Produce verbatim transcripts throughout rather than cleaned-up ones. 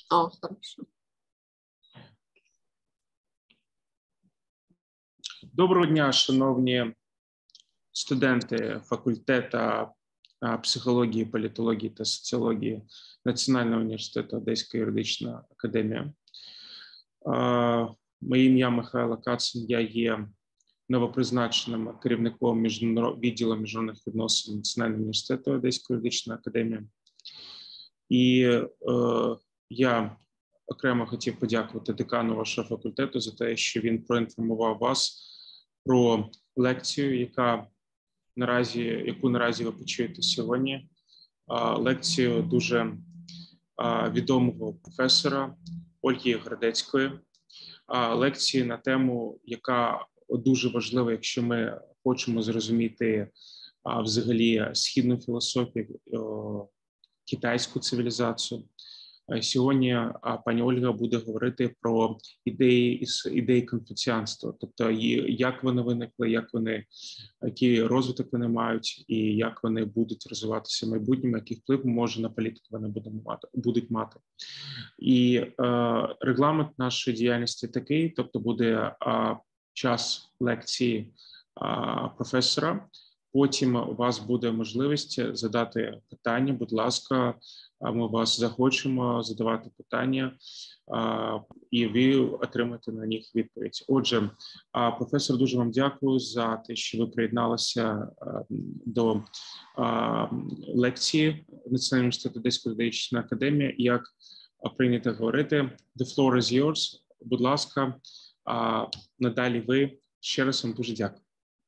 А, хорошо. Доброго дня, шановні студенти факультету психології, політології та соціології Національного університету Одеська юридична академія. Моє ім'я Михайло Кацин, я є новопризначеним керівником міжнарод... відділу міжнародних відносин Національного університету Одеська юридична академія. І е, я окремо хотів подякувати декану вашого факультету за те, що він проінформував вас про лекцію, яка наразі, яку наразі ви почуєте сьогодні. Лекцію дуже відомого професора Ольги Городецької. Лекцію на тему, яка дуже важлива, якщо ми хочемо зрозуміти взагалі східну філософію, китайську цивілізацію. Сьогодні пані Ольга буде говорити про ідеї ідеї конфуціанства, тобто як вони виникли, як вони, який розвиток вони мають і як вони будуть розвиватися в майбутньому, який вплив може на політику вони будуть мати. І е, регламент нашої діяльності такий, тобто буде е, час лекції е, професора, потім у вас буде можливість задати питання, будь ласка, ми вас захочемо задавати питання, і ви отримаєте на них відповідь. Отже, професор, дуже вам дякую за те, що ви приєдналися до лекції Національного університету Одеська юридична академія. Як прийнято говорити, the floor is yours. Будь ласка, надалі ви. Ще раз вам дуже дякую.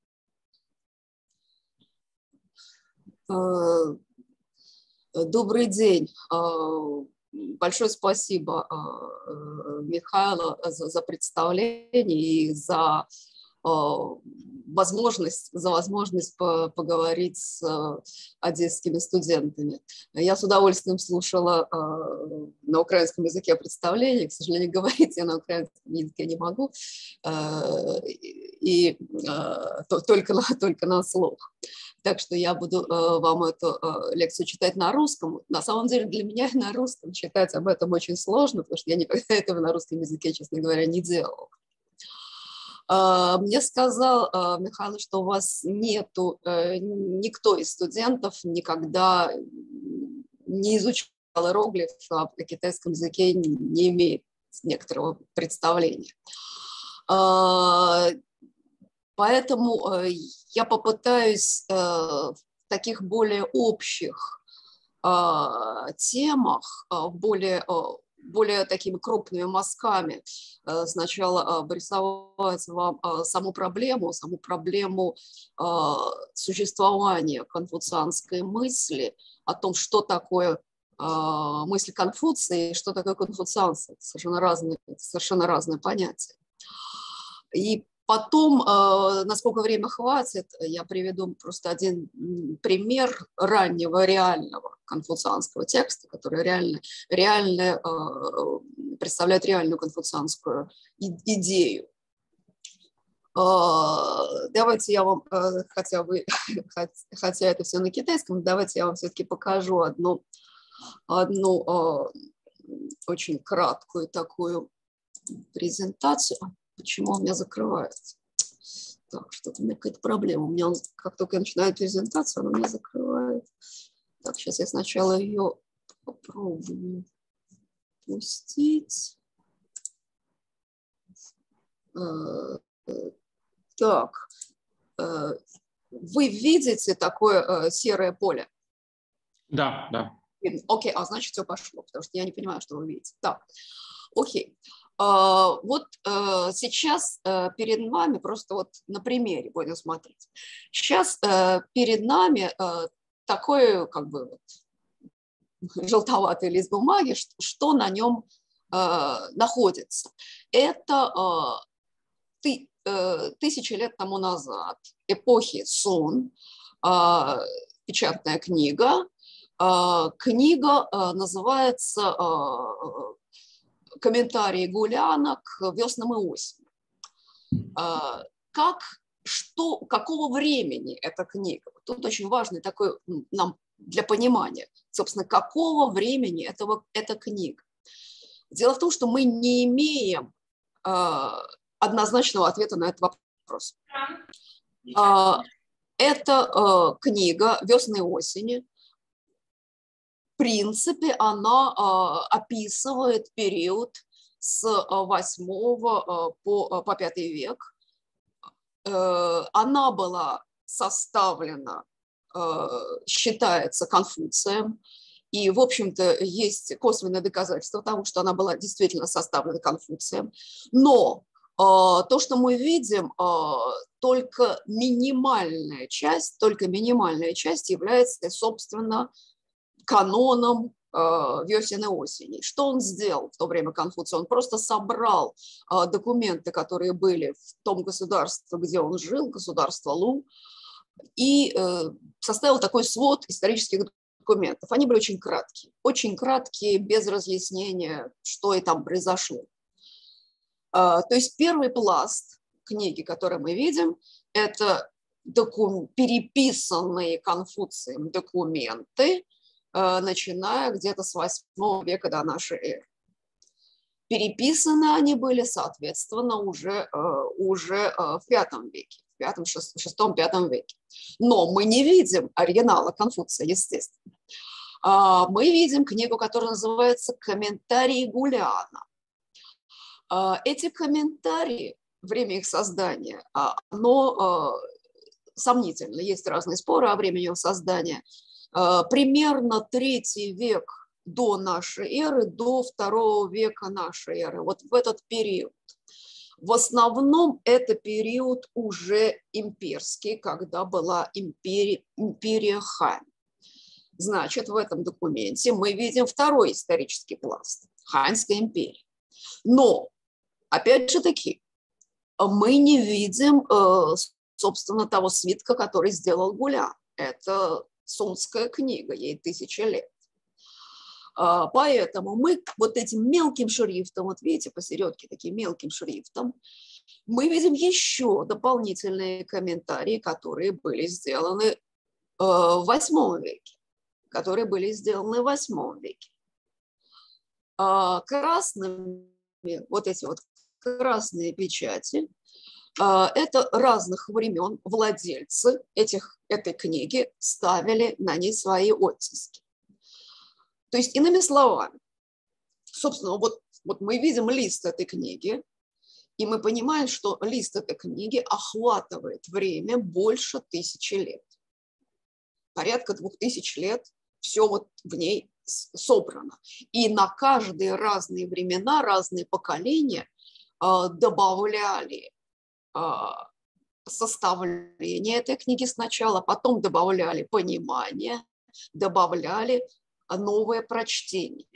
Добрый день. Большое спасибо, Михайло, за представление и за возможность, за возможность поговорить с одесскими студентами. Я с удовольствием слушала на украинском языке представление. К сожалению, говорить я на украинском языке не могу. И только, только на слух. Так что я буду э, вам эту э, лекцию читать на русском. На самом деле для меня на русском читать об этом очень сложно, потому что я никогда этого на русском языке, честно говоря, не делала. Э, мне сказал э, Михаил, что у вас нету, э, никто из студентов никогда не изучал иероглиф, а на китайском языке не, не имеет некоторого представления. Э, Поэтому э, я попытаюсь э, в таких более общих э, темах, э, более, э, более такими крупными мазками э, сначала э, обрисовать вам э, саму проблему, саму проблему э, существования конфуцианской мысли, о том, что такое э, мысль Конфуция и что такое конфуцианство. Это совершенно разные, совершенно разные понятия. И потом, насколько время хватит, я приведу просто один пример раннего реального конфуцианского текста, который реально, реально представляет реальную конфуцианскую идею. Давайте я вам, хотя, вы, хотя это все на китайском, давайте я вам все-таки покажу одну, одну очень краткую такую презентацию. Почему у меня закрывается? Так, что-то у меня какая-то проблема. У меня, как только я начинаю презентацию, она у меня закрывает. Так, сейчас я сначала ее попробую пустить. Так, вы видите такое серое поле? Да, да. Окей, а значит, все пошло, потому что я не понимаю, что вы видите. Так, окей. Uh, вот uh, сейчас uh, перед нами, просто вот на примере будем смотреть. Сейчас uh, перед нами uh, такой как бы вот, желтоватый лист бумаги, что, что на нем uh, находится. Это uh, ты, uh, тысячи лет тому назад, эпохи Сун, uh, печатная книга. Uh, книга uh, называется uh, комментарии Гуляна к веснам и осени. Как, что, какого времени эта книга? Тут очень важный такой нам для понимания, собственно, какого времени этого, эта книга. Дело в том, что мы не имеем однозначного ответа на этот вопрос. Это книга «Весны и осени». В принципе, она описывает период с восьмого по, по пятый век. Она была составлена, считается, Конфуцием. И, в общем-то, есть косвенное доказательство того, что она была действительно составлена Конфуцием. Но то, что мы видим, только минимальная часть, только минимальная часть является, собственно, каноном весен и осени. Что он сделал в то время Конфуция? Он просто собрал документы, которые были в том государстве, где он жил, государство Лу, и составил такой свод исторических документов. Они были очень краткие, очень краткие, без разъяснения, что и там произошло. То есть первый пласт книги, который мы видим, это докум... переписанные Конфуцием документы, начиная где-то с восьмого века до нашей эры. Переписаны они были, соответственно, уже, уже в пятом веке, в пятом, шестом-пятом веке. Но мы не видим оригинала Конфуция, естественно. Мы видим книгу, которая называется «Комментарии Гулиана». Эти комментарии, время их создания, оно сомнительно, есть разные споры о времени его создания. Примерно третий век до нашей эры, до второго века нашей эры, вот в этот период. В основном это период уже имперский, когда была империя, империя Хань. Значит, в этом документе мы видим второй исторический пласт – Ханьская империя. Но опять же таки, мы не видим, собственно, того свитка, который сделал Гулян. Это сунская книга, ей тысяча лет. Поэтому мы вот этим мелким шрифтом, вот видите, посередке таким мелким шрифтом, мы видим еще дополнительные комментарии, которые были сделаны в восьмом веке, которые были сделаны в восьмом веке. Красными, вот эти вот красные печати, это разных времен владельцы этих, этой книги ставили на ней свои оттиски. То есть, иными словами, собственно, вот, вот мы видим лист этой книги, и мы понимаем, что лист этой книги охватывает время больше тысячи лет. Порядка двух тысяч лет все вот в ней собрано. И на каждые разные времена, разные поколения добавляли составление этой книги сначала, потом добавляли понимание, добавляли новое прочтение.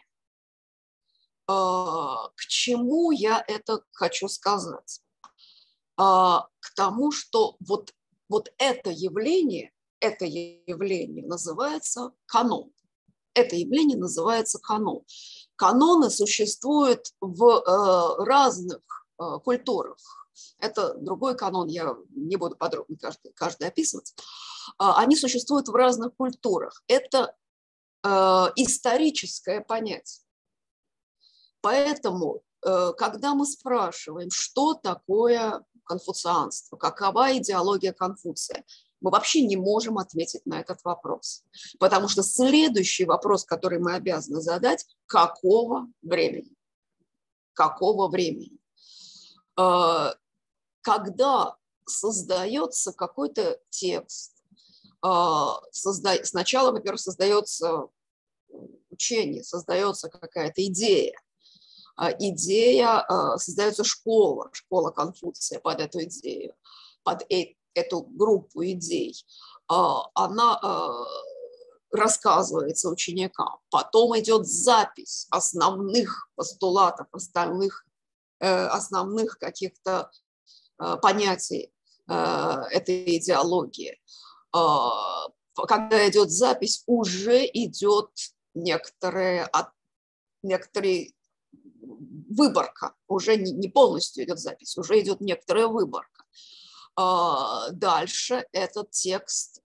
К чему я это хочу сказать? К тому, что вот, вот это явление, это явление называется канон. Это явление называется канон. Каноны существуют в разных культурах. Это другой канон, я не буду подробно каждый, каждый описывать. Они существуют в разных культурах. Это э, историческое понятие. Поэтому, э, когда мы спрашиваем, что такое конфуцианство, какова идеология Конфуция, мы вообще не можем ответить на этот вопрос. Потому что следующий вопрос, который мы обязаны задать, какого времени? Какого времени? Э, когда создается какой-то текст, созда... сначала, во-первых, создается учение, создается какая-то идея. Идея, создается школа, школа Конфуция под эту идею, под эту группу идей. Она рассказывается ученикам. Потом идет запись основных постулатов, остальных, основных каких-то понятий этой идеологии. Когда идет запись, уже идет некоторая, некоторая выборка, уже не полностью идет запись, уже идет некоторая выборка. Дальше этот текст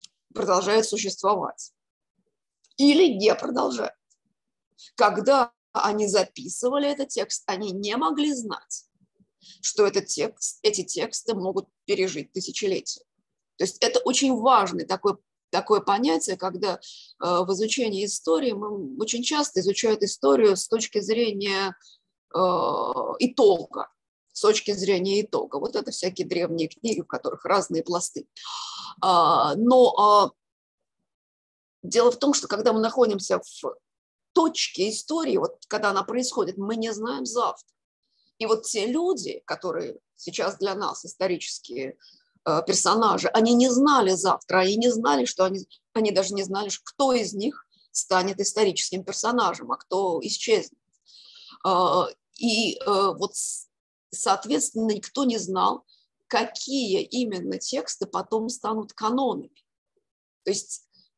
продолжает существовать или не продолжает. Когда они записывали этот текст, они не могли знать, что этот текст, эти тексты могут пережить тысячелетия. То есть это очень важный такой, такое понятие, когда э, в изучении истории мы очень часто изучают историю с точки зрения э, итога, с точки зрения итога. Вот это всякие древние книги, в которых разные пласты. А, но а, дело в том, что когда мы находимся в точке истории, вот когда она происходит, мы не знаем завтра. И вот те люди, которые сейчас для нас исторические э, персонажи, они не знали завтра, они не знали, что они, они даже не знали, кто из них станет историческим персонажем, а кто исчезнет. Э, и э, вот, соответственно, никто не знал, какие именно тексты потом станут канонами. То есть э,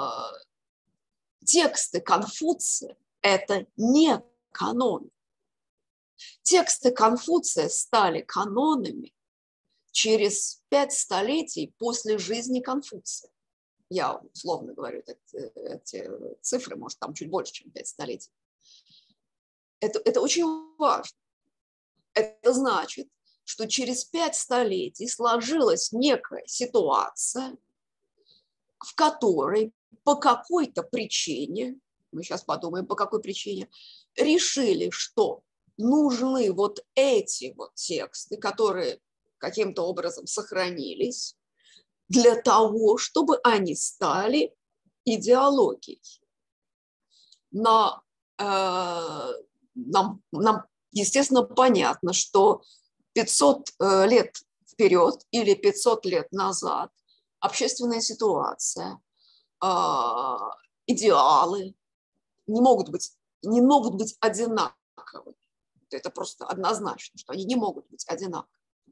тексты Конфуция – это не канон. Тексты Конфуция стали канонами через пять столетий после жизни Конфуция. Я условно говорю, эти, эти цифры, может, там чуть больше, чем пять столетий. Это, это очень важно. Это значит, что через пять столетий сложилась некая ситуация, в которой по какой-то причине, мы сейчас подумаем, по какой причине, решили, что нужны вот эти вот тексты, которые каким-то образом сохранились, для того, чтобы они стали идеологией. Но э, нам, нам, естественно, понятно, что пятьсот лет вперед или пятьсот лет назад общественная ситуация, э, идеалы не могут быть, не могут быть одинаковыми. Это просто однозначно, что они не могут быть одинаковы.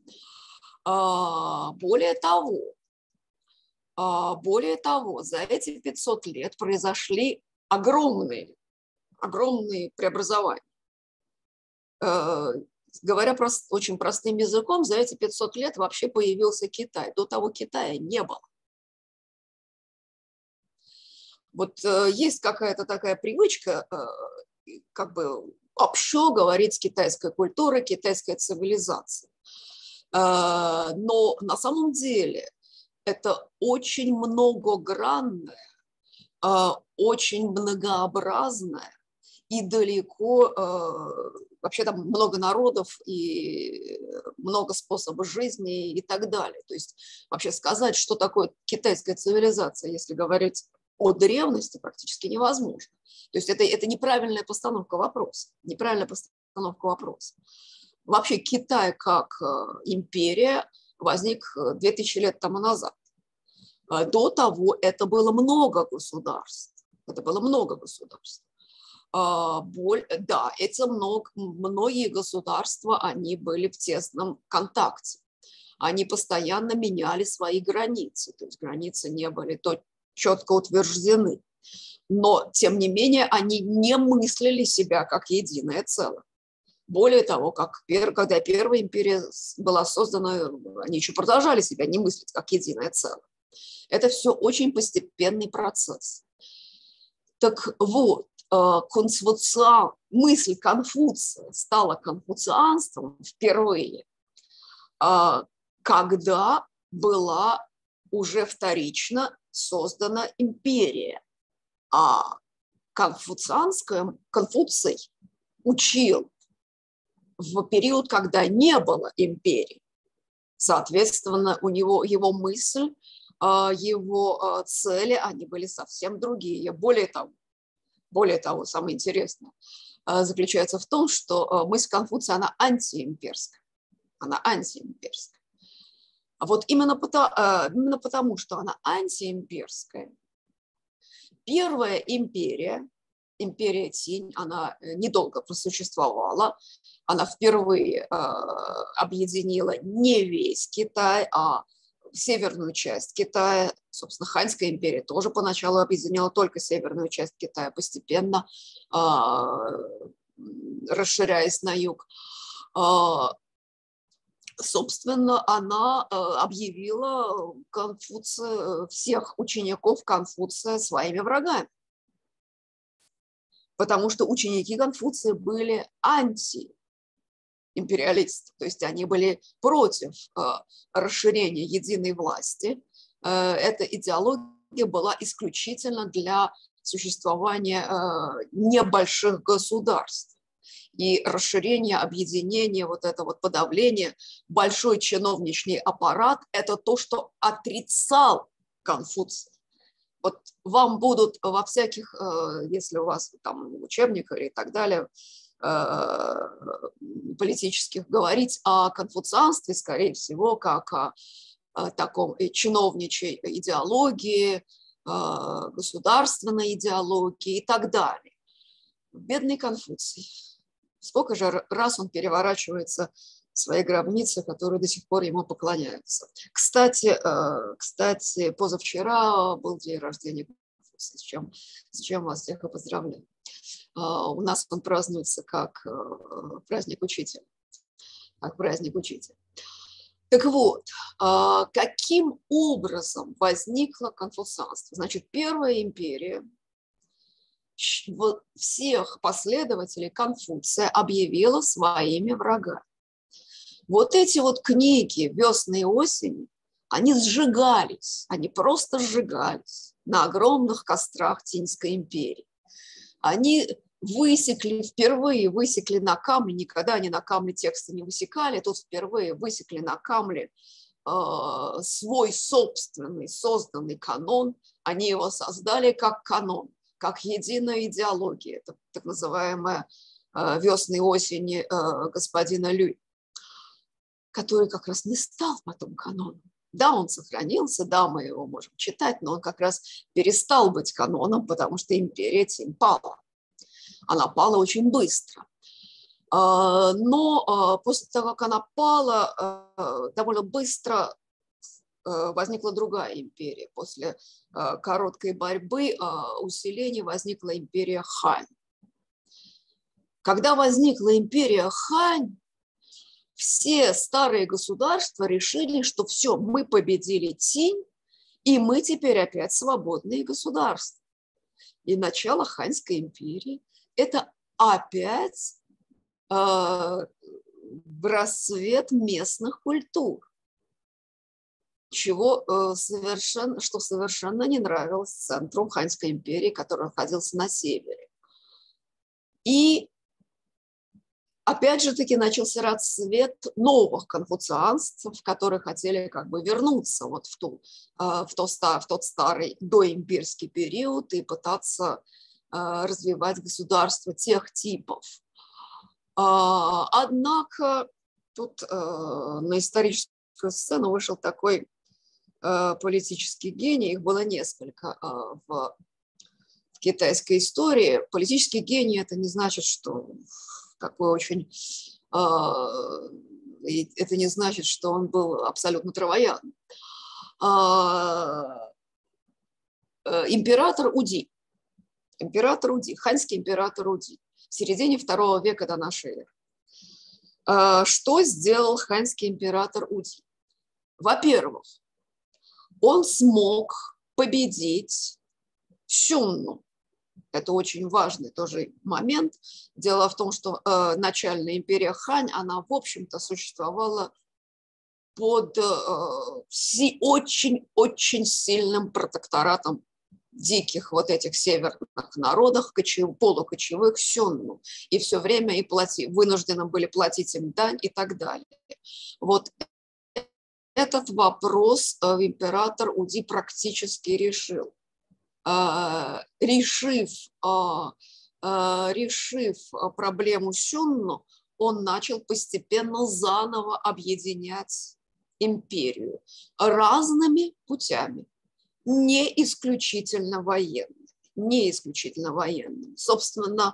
Более того, более того, за эти пятьсот лет произошли огромные, огромные преобразования. Говоря прост, очень простым языком, за эти пятьсот лет вообще появился Китай. До того Китая не было. Вот есть какая-то такая привычка, как бы общо говорить китайская культура, китайская цивилизация. Но на самом деле это очень многогранная, очень многообразная и далеко, вообще там много народов и много способов жизни и так далее. То есть вообще сказать, что такое китайская цивилизация, если говорить о древности, практически невозможно. То есть это, это неправильная постановка вопроса. Неправильная постановка вопроса. Вообще Китай как империя возник две тысячи лет тому назад. До того это было много государств. Это было много государств. Да, эти много, многие государства, они были в тесном контакте. Они постоянно меняли свои границы. То есть границы не были то четко утверждены. Но, тем не менее, они не мыслили себя как единое целое. Более того, как, когда Первая империя была создана, они еще продолжали себя не мыслить как единое целое. Это все очень постепенный процесс. Так вот, конфуциан, мысль Конфуция стала конфуцианством впервые, когда была уже вторично создана империя. А конфуцианская, Конфуций учил в период, когда не было империи. Соответственно, у него его мысль, его цели, они были совсем другие. Более того, более того, самое интересное заключается в том, что мысль Конфуция, она антиимперская. Она антиимперская. А вот именно потому, именно потому, что она антиимперская, Первая империя, империя Цинь, она недолго просуществовала. Она впервые э, объединила не весь Китай, а северную часть Китая. Собственно, Ханьская империя тоже поначалу объединяла только северную часть Китая, постепенно э, расширяясь на юг. Э, собственно, она объявила Конфуция, всех учеников Конфуция своими врагами. потому что ученики Конфуция были антиимпериалисты, то есть они были против э, расширения единой власти. Э, эта идеология была исключительно для существования э, небольших государств. И расширение, объединение, вот это вот подавление, большой чиновничный аппарат – это то, что отрицал Конфуций. Вот вам будут во всяких, если у вас там учебниках и так далее, политических говорить о конфуцианстве, скорее всего, как о таком чиновничьей идеологии, государственной идеологии и так далее. Бедный Конфуций. Сколько же раз он переворачивается в своей гробнице, которые до сих пор ему поклоняются. Кстати, кстати, позавчера был день рождения Конфуция, с чем, с чем вас всех и поздравляю. У нас он празднуется как праздник учителя. Как праздник учителя. Так вот, каким образом возникло конфуцианство? Значит, Первая империя всех последователей Конфуция объявила своими врагами. Вот эти вот книги «Весны и осени», они сжигались, они просто сжигались на огромных кострах Цинской империи. Они высекли, впервые высекли на камне, никогда они на камне тексты не высекали, тут впервые высекли на камне э, свой собственный созданный канон, они его создали как канон, как единая идеология, это так называемая э, «Весны и осени» э, господина Люй, который как раз не стал потом каноном. Да, он сохранился, да, мы его можем читать, но он как раз перестал быть каноном, потому что империя Цинь пала. Она пала очень быстро. Но после того, как она пала, довольно быстро возникла другая империя. После короткой борьбы, усиления возникла империя Хань. Когда возникла империя Хань, все старые государства решили, что все, мы победили Цинь, и мы теперь опять свободные государства. И начало Ханьской империи – это опять э, рассвет местных культур, чего, э, совершенно, что совершенно не нравилось центру Ханьской империи, который находился на севере. И опять же таки начался расцвет новых конфуцианцев, которые хотели как бы вернуться вот в, ту, в, тот, в тот старый доимперский период и пытаться развивать государство тех типов. Однако тут на историческую сцену вышел такой политический гений, их было несколько в китайской истории. Политический гений – это не значит, что такой очень, это не значит, что он был абсолютно травоян. Император Уди, император Уди, ханьский император Уди в середине второго века до нашей эры. Что сделал ханьский император Уди? Во-первых, он смог победить Сюнну. Это очень важный тоже момент. Дело в том, что э, начальная империя Хань, она, в общем-то, существовала под очень-очень э, сильным протекторатом диких вот этих северных народов, кочев, полукочевых Сюнну. И все время и плати, вынуждены были платить им дань и так далее. Вот этот вопрос э, император Уди практически решил. Решив, решив проблему Сюнну, он начал постепенно заново объединять империю разными путями, не исключительно военными. Не исключительно военными. Собственно,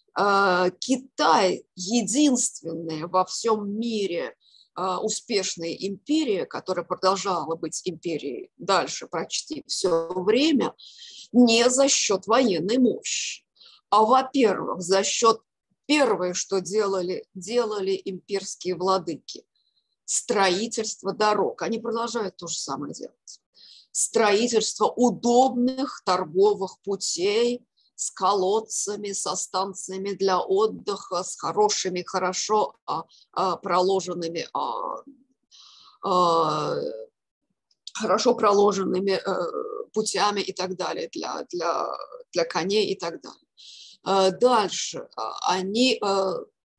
Китай единственная во всем мире успешная империя, которая продолжала быть империей дальше почти все время, не за счет военной мощи, а, во-первых, за счет первое, что делали, делали имперские владыки – строительство дорог. Они продолжают то же самое делать. Строительство удобных торговых путей с колодцами, со станциями для отдыха, с хорошими, хорошо а, а, проложенными, а, а, хорошо проложенными а, путями и так далее для, для, для коней и так далее. А, дальше а, они а,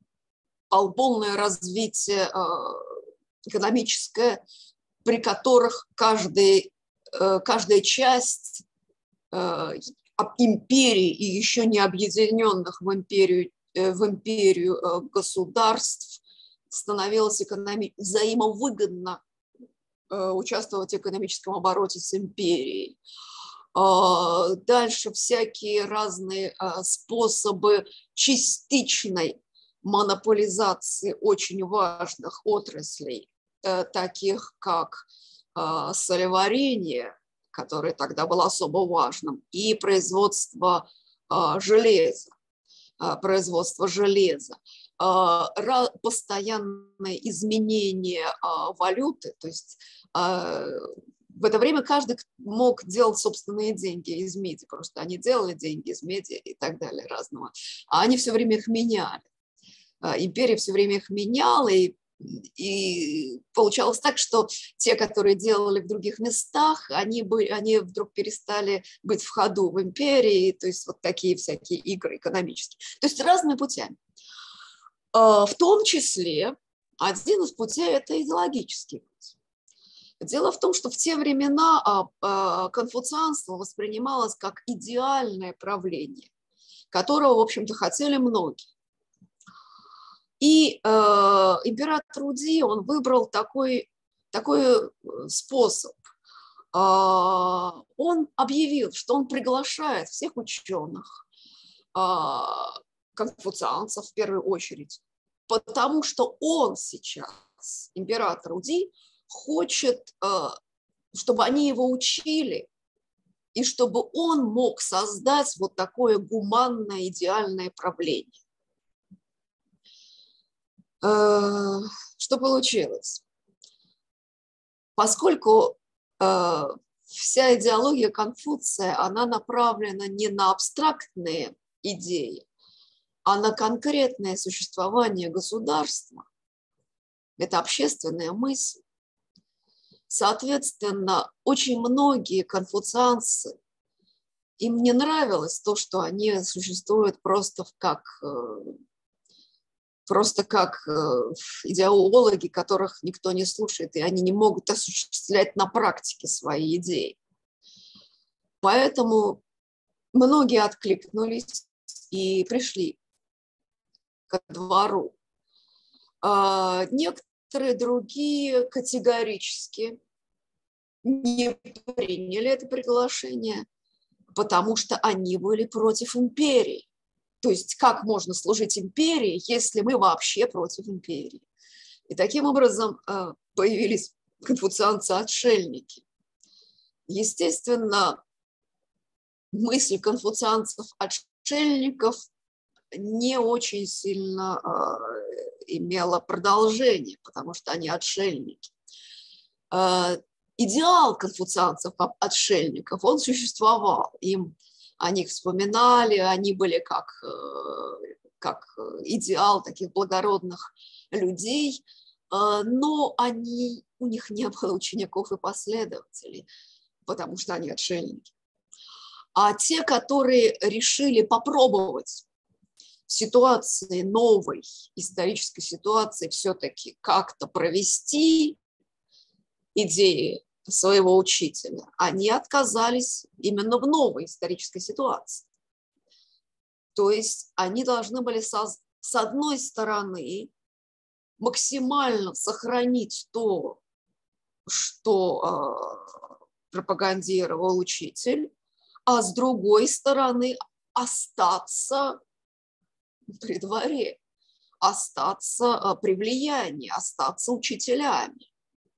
полное развитие а, экономическое, при которых каждый, а, каждая часть а, империи и еще не объединенных в империю, в империю государств становилось экономи- взаимовыгодно участвовать в экономическом обороте с империей. Дальше всякие разные способы частичной монополизации очень важных отраслей, таких как солеварение, которое тогда было особо важным, и производство а, железа, а, производство железа, а, постоянное изменение а, валюты, то есть а, в это время каждый мог делать собственные деньги из меди, просто они делали деньги из меди и так далее разного, а они все время их меняли. А, империя все время их меняла, и И получалось так, что те, которые делали в других местах, они, были, они вдруг перестали быть в ходу в империи, то есть вот такие всякие игры экономические. То есть разными путями. В том числе один из путей – это идеологический путь. Дело в том, что в те времена конфуцианство воспринималось как идеальное правление, которого, в общем-то, хотели многие. И э, император Уди, он выбрал такой, такой способ. Э, он объявил, что он приглашает всех ученых, э, конфуцианцев в первую очередь, потому что он сейчас, император Уди, хочет, э, чтобы они его учили, и чтобы он мог создать вот такое гуманное, идеальное правление. Что получилось? Поскольку э, вся идеология Конфуция, она направлена не на абстрактные идеи, а на конкретное существование государства, это общественная мысль. Соответственно, очень многие конфуцианцы, им не нравилось то, что они существуют просто как... Э, просто как идеологи, которых никто не слушает, и они не могут осуществлять на практике свои идеи. Поэтому многие откликнулись и пришли ко двору. Некоторые другие категорически не приняли это приглашение, потому что они были против империи. То есть как можно служить империи, если мы вообще против империи? И таким образом появились конфуцианцы-отшельники. Естественно, мысль конфуцианцев-отшельников не очень сильно имела продолжение, потому что они отшельники. Идеал конфуцианцев-отшельников, он существовал. Им о них вспоминали, они были как, как идеал таких благородных людей, но они, у них не было учеников и последователей, потому что они отшельники. А те, которые решили попробовать в ситуации новой исторической ситуации все-таки как-то провести идеи своего учителя, они отказались именно в новой исторической ситуации. То есть они должны были со, с одной стороны максимально сохранить то, что э, пропагандировал учитель, а с другой стороны остаться при дворе, остаться э, при влиянии, остаться учителями.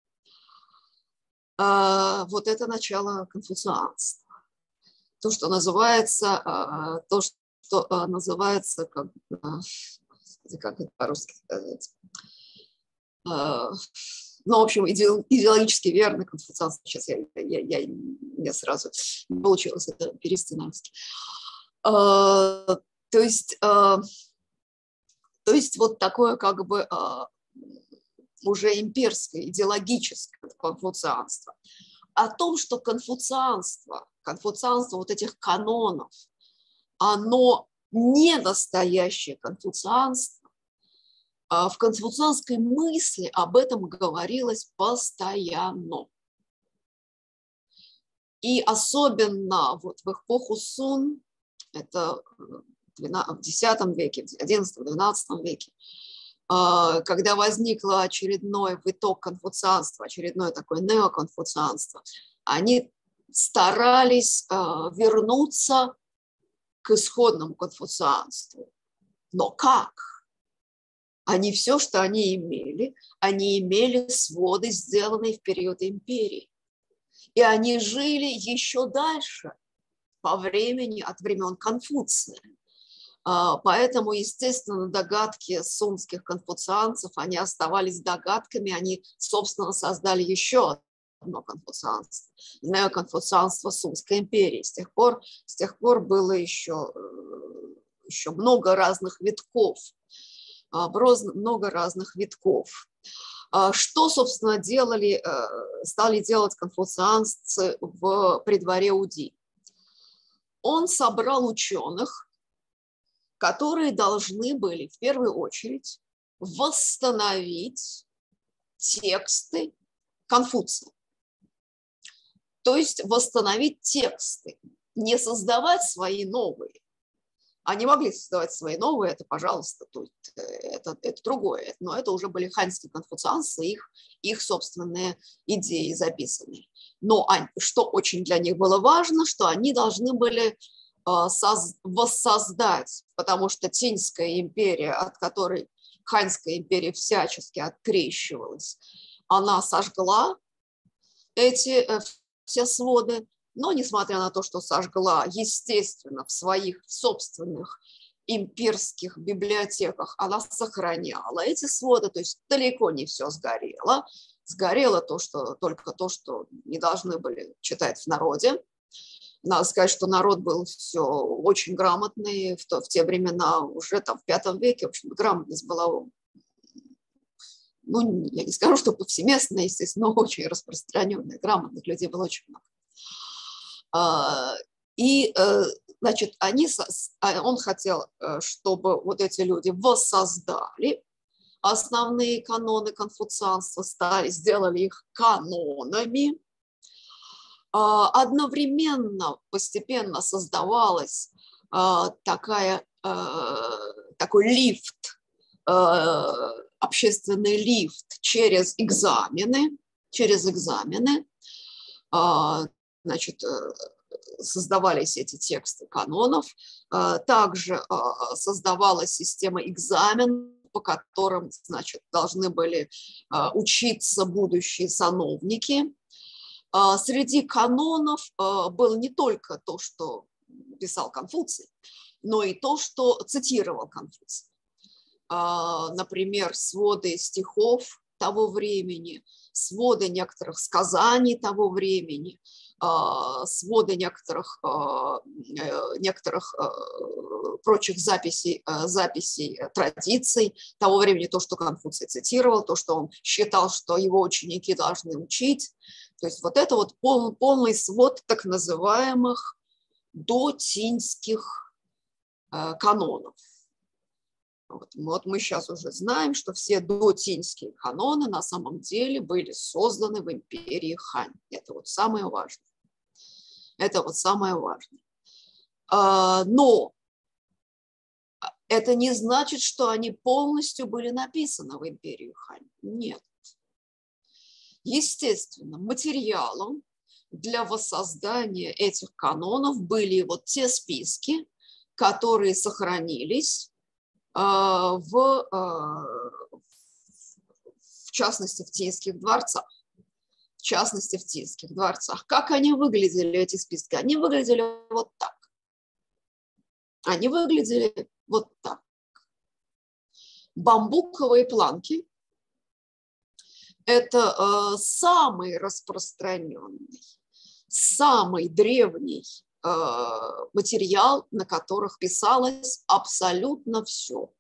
Вот это начало конфуцианства. То, что называется, то, что называется, как, как это по-русски сказать, ну, в общем, идеологически верно конфуцианство. Сейчас я, я, я, я сразу не получилось это перевести на русский. То есть, то есть вот такое как бы уже имперское, идеологическое конфуцианство. О том, что конфуцианство, конфуцианство вот этих канонов, оно не настоящее конфуцианство, в конфуцианской мысли об этом говорилось постоянно. И особенно вот в эпоху Сун, это в десятом веке, в одиннадцатом-двенадцатом веке, когда возникло очередной виток конфуцианства, очередное такое неоконфуцианство, они старались вернуться к исходному конфуцианству. Но как? Они все, что они имели, они имели своды, сделанные в период империи. И они жили еще дальше, по времени, от времен Конфуция. Поэтому, естественно, догадки сунских конфуцианцев, они оставались догадками, они, собственно, создали еще одно конфуцианство, неоконфуцианство Сунской империи. С тех пор, с тех пор было еще, еще много разных витков, много разных витков. Что, собственно, делали, стали делать конфуцианцы в, при дворе Уди? Он собрал ученых, которые должны были в первую очередь восстановить тексты Конфуция. То есть восстановить тексты, не создавать свои новые. Они могли создавать свои новые, это, пожалуйста, тут, это, это другое. Но это уже были ханьские конфуцианцы, их, их собственные идеи записаны. Но они, что очень для них было важно, что они должны были воссоздать, потому что Цинская империя, от которой Ханьская империя всячески открещивалась, она сожгла эти все своды, но несмотря на то, что сожгла, естественно, в своих собственных имперских библиотеках она сохраняла эти своды, то есть далеко не все сгорело. Сгорело то, что, только то, что не должны были читать в народе. Надо сказать, что народ был все очень грамотный в, то, в те времена, уже там в пятом веке, в общем, грамотность была, ну, я не скажу, что повсеместная, естественно, но очень распространенная, грамотных людей было очень много. И, значит, они, он хотел, чтобы вот эти люди воссоздали основные каноны конфуцианства, стали, сделали их канонами. Одновременно, постепенно создавалась такая, такой лифт, общественный лифт через экзамены, через экзамены, значит, создавались эти тексты канонов, также создавалась система экзаменов, по которым, значит, должны были учиться будущие сановники. Среди канонов было не только то, что писал Конфуций, но и то, что цитировал Конфуций. Например, своды стихов того времени, своды некоторых сказаний того времени, своды некоторых, некоторых прочих записей, записей традиций того времени, то, что Конфуций цитировал, то, что он считал, что его ученики должны учить. То есть вот это вот пол, полный свод так называемых доцинских канонов. Вот, вот мы сейчас уже знаем, что все доцинские каноны на самом деле были созданы в империи Хань. Это вот самое важное. Это вот самое важное. Но это не значит, что они полностью были написаны в империи Хань. Нет. Естественно, материалом для воссоздания этих канонов были вот те списки, которые сохранились в, в частности, в Тинских дворцах. В частности, в Тинских дворцах. Как они выглядели, эти списки? Они выглядели вот так. Они выглядели вот так. Бамбуковые планки – это самый распространенный, самый древний материал, на которых писалось абсолютно все.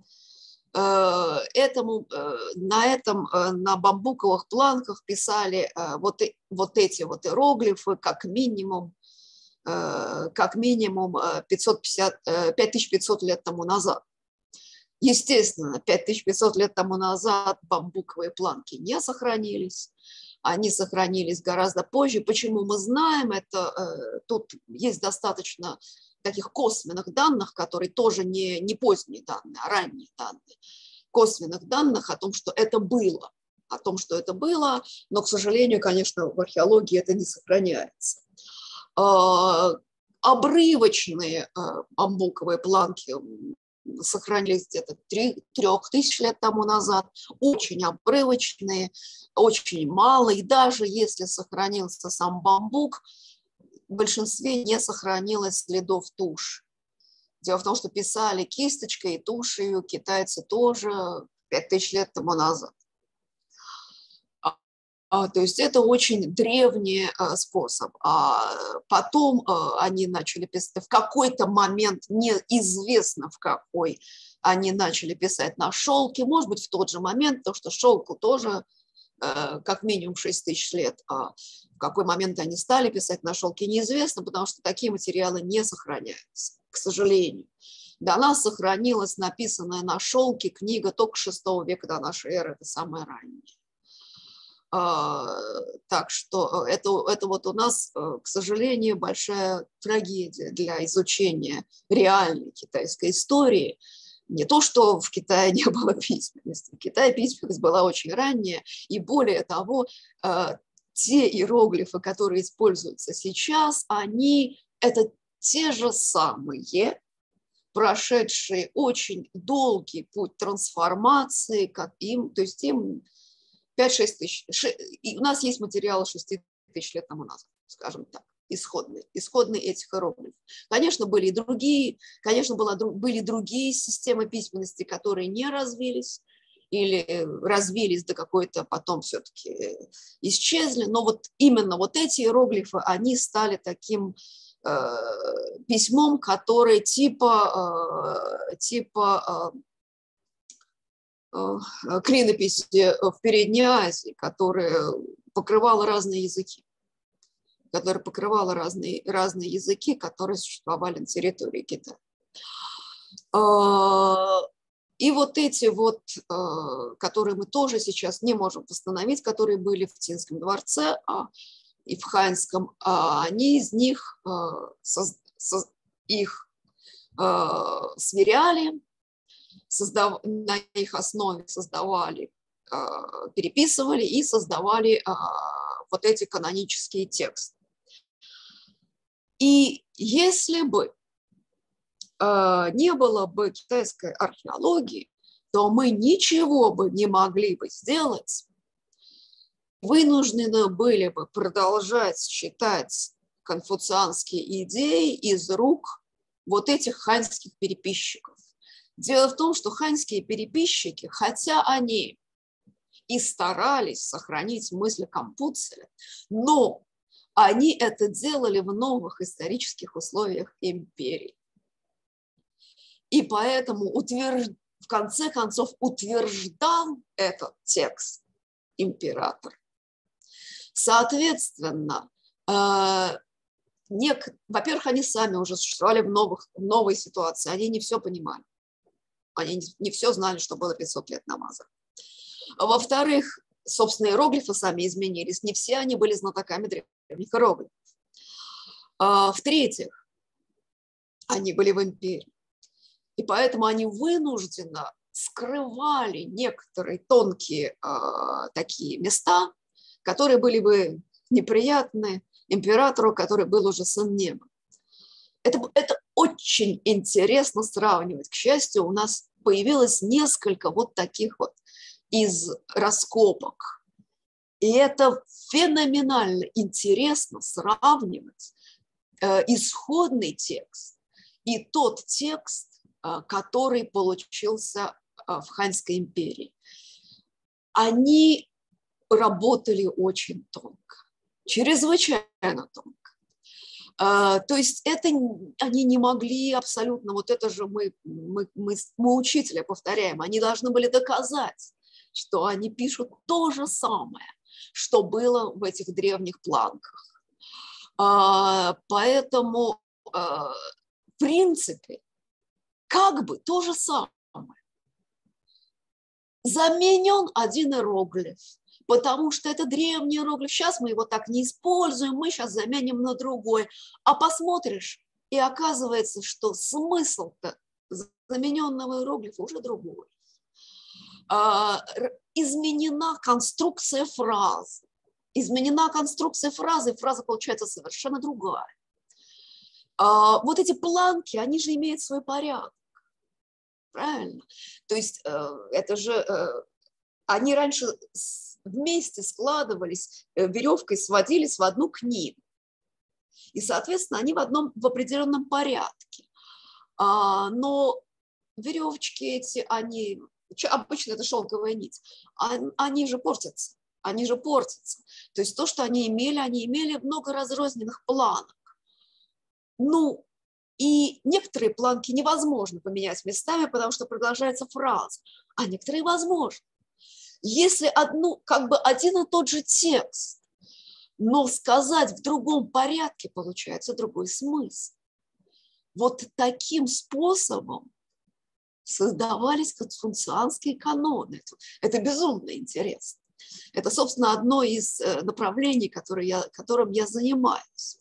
Этому, на этом, на бамбуковых планках писали вот, вот эти вот иероглифы как минимум, как минимум пятьсот пятьдесят, пять тысяч пятьсот лет тому назад. Естественно, пять тысяч пятьсот лет тому назад бамбуковые планки не сохранились. Они сохранились гораздо позже. Почему мы знаем это? Тут есть достаточно таких косвенных данных, которые тоже не, не поздние данные, а ранние данные, косвенных данных о том, что это было, о том, что это было, но, к сожалению, конечно, в археологии это не сохраняется. Обрывочные бамбуковые планки сохранились где-то трех тысяч лет тому назад, очень обрывочные, очень мало, и даже если сохранился сам бамбук, в большинстве не сохранилось следов туши. Дело в том, что писали кисточкой и тушью китайцы тоже пять тысяч лет тому назад. А, то есть это очень древний а, способ. А потом а, они начали писать, в какой-то момент, неизвестно в какой, они начали писать на шелке, может быть, в тот же момент, потому что шелку тоже как минимум шесть тысяч лет. А в какой момент они стали писать на шелке, неизвестно, потому что такие материалы не сохраняются, к сожалению. До нас сохранилась написанная на шелке книга только шестого века до нашей эры, это самое раннее. А, так что это, это вот у нас, к сожалению, большая трагедия для изучения реальной китайской истории. Не то, что в Китае не было письменности. В Китае письменность была очень ранняя, и более того, те иероглифы, которые используются сейчас, они это те же самые, прошедшие очень долгий путь трансформации, как им, то есть им пять-шесть тысяч. И у нас есть материалы шесть тысяч лет тому назад, скажем так. Исходные, исходные этих иероглифов. Конечно, были и другие, конечно, была, были другие системы письменности, которые не развились или развились до какой-то, потом все-таки исчезли, но вот именно вот эти иероглифы, они стали таким э, письмом, которое типа, э, типа э, э, клинописи в Передней Азии, которая покрывала разные языки. которая покрывала разные, разные языки, которые существовали на территории Китая. И вот эти вот, которые мы тоже сейчас не можем восстановить, которые были в Цинском дворце и в Ханьском, они из них их сверяли, создав, на их основе создавали, переписывали и создавали вот эти канонические тексты. И если бы э, не было бы китайской археологии, то мы ничего бы не могли бы сделать. Вынуждены были бы продолжать читать конфуцианские идеи из рук вот этих ханьских переписчиков. Дело в том, что ханьские переписчики, хотя они и старались сохранить мысли Конфуция, но они это делали в новых исторических условиях империи. И поэтому утвержд... в конце концов утверждал этот текст император. Соответственно, э, нек... во-первых, они сами уже существовали в, новых, в новой ситуации, они не все понимали. Они не, не все знали, что было пятьсот лет назад. Во-вторых, собственно, иероглифы сами изменились. Не все они были знатоками древних иероглифов. В-третьих, они были в империи. И поэтому они вынужденно скрывали некоторые тонкие такие места, которые были бы неприятны императору, который был уже сын неба. Это, это очень интересно сравнивать. К счастью, у нас появилось несколько вот таких вот из раскопок. И это феноменально интересно сравнивать э, исходный текст и тот текст, э, который получился э, в Ханьской империи. Они работали очень тонко, чрезвычайно тонко. То есть это они не могли абсолютно, вот это же мы, мы, мы, мы учителя повторяем, они должны были доказать, что они пишут то же самое, что было в этих древних планках. Поэтому, в принципе, как бы то же самое. Заменен один иероглиф, потому что это древний иероглиф. Сейчас мы его так не используем, мы сейчас заменим на другой. А посмотришь, и оказывается, что смысл-то замененного иероглифа уже другой. Изменена конструкция фразы. Изменена конструкция фразы, и фраза получается совершенно другая. Вот эти планки, они же имеют свой порядок. Правильно? То есть это же... Они раньше вместе складывались, веревкой сводились в одну книгу. И, соответственно, они в, одном, в определенном порядке. Но веревочки эти, они... Обычно это шелковая нить. Они же портятся. Они же портятся. То есть то, что они имели, они имели много разрозненных планок. Ну, и некоторые планки невозможно поменять местами, потому что продолжается фраза, а некоторые возможно. Если одну, как бы один и тот же текст, но сказать в другом порядке, получается другой смысл. Вот таким способом создавались конфуцианские каноны. Это, это безумно интересно. Это, собственно, одно из направлений, которое я, которым я занимаюсь.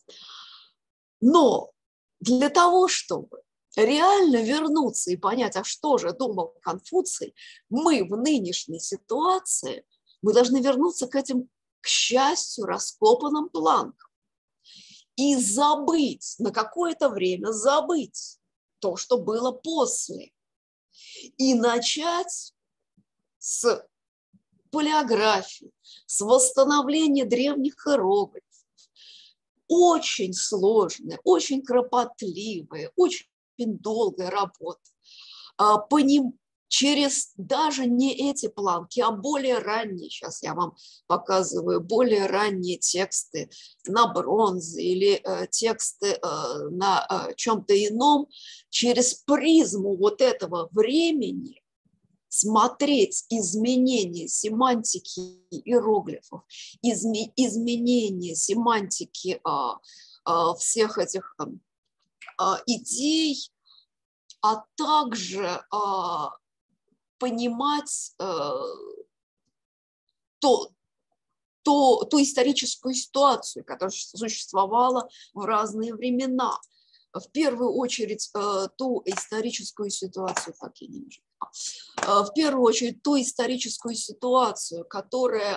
Но для того, чтобы реально вернуться и понять, а что же думал Конфуций, мы в нынешней ситуации, мы должны вернуться к этим, к счастью, раскопанным планкам и забыть, на какое-то время забыть то, что было после, и начать с палеографии, с восстановления древних иероглифов. Очень сложная, очень кропотливая, очень долгая работа. По ним через даже не эти планки, а более ранние, сейчас я вам показываю, более ранние тексты на бронзе или тексты на чем-то ином, через призму вот этого времени смотреть изменения семантики иероглифов, изме, изменения семантики а, а, всех этих а, идей, а также а, понимать а, то, то, ту историческую ситуацию, которая существовала в разные времена. В первую очередь а, ту историческую ситуацию, как я не вижу, в первую очередь ту историческую ситуацию, которая,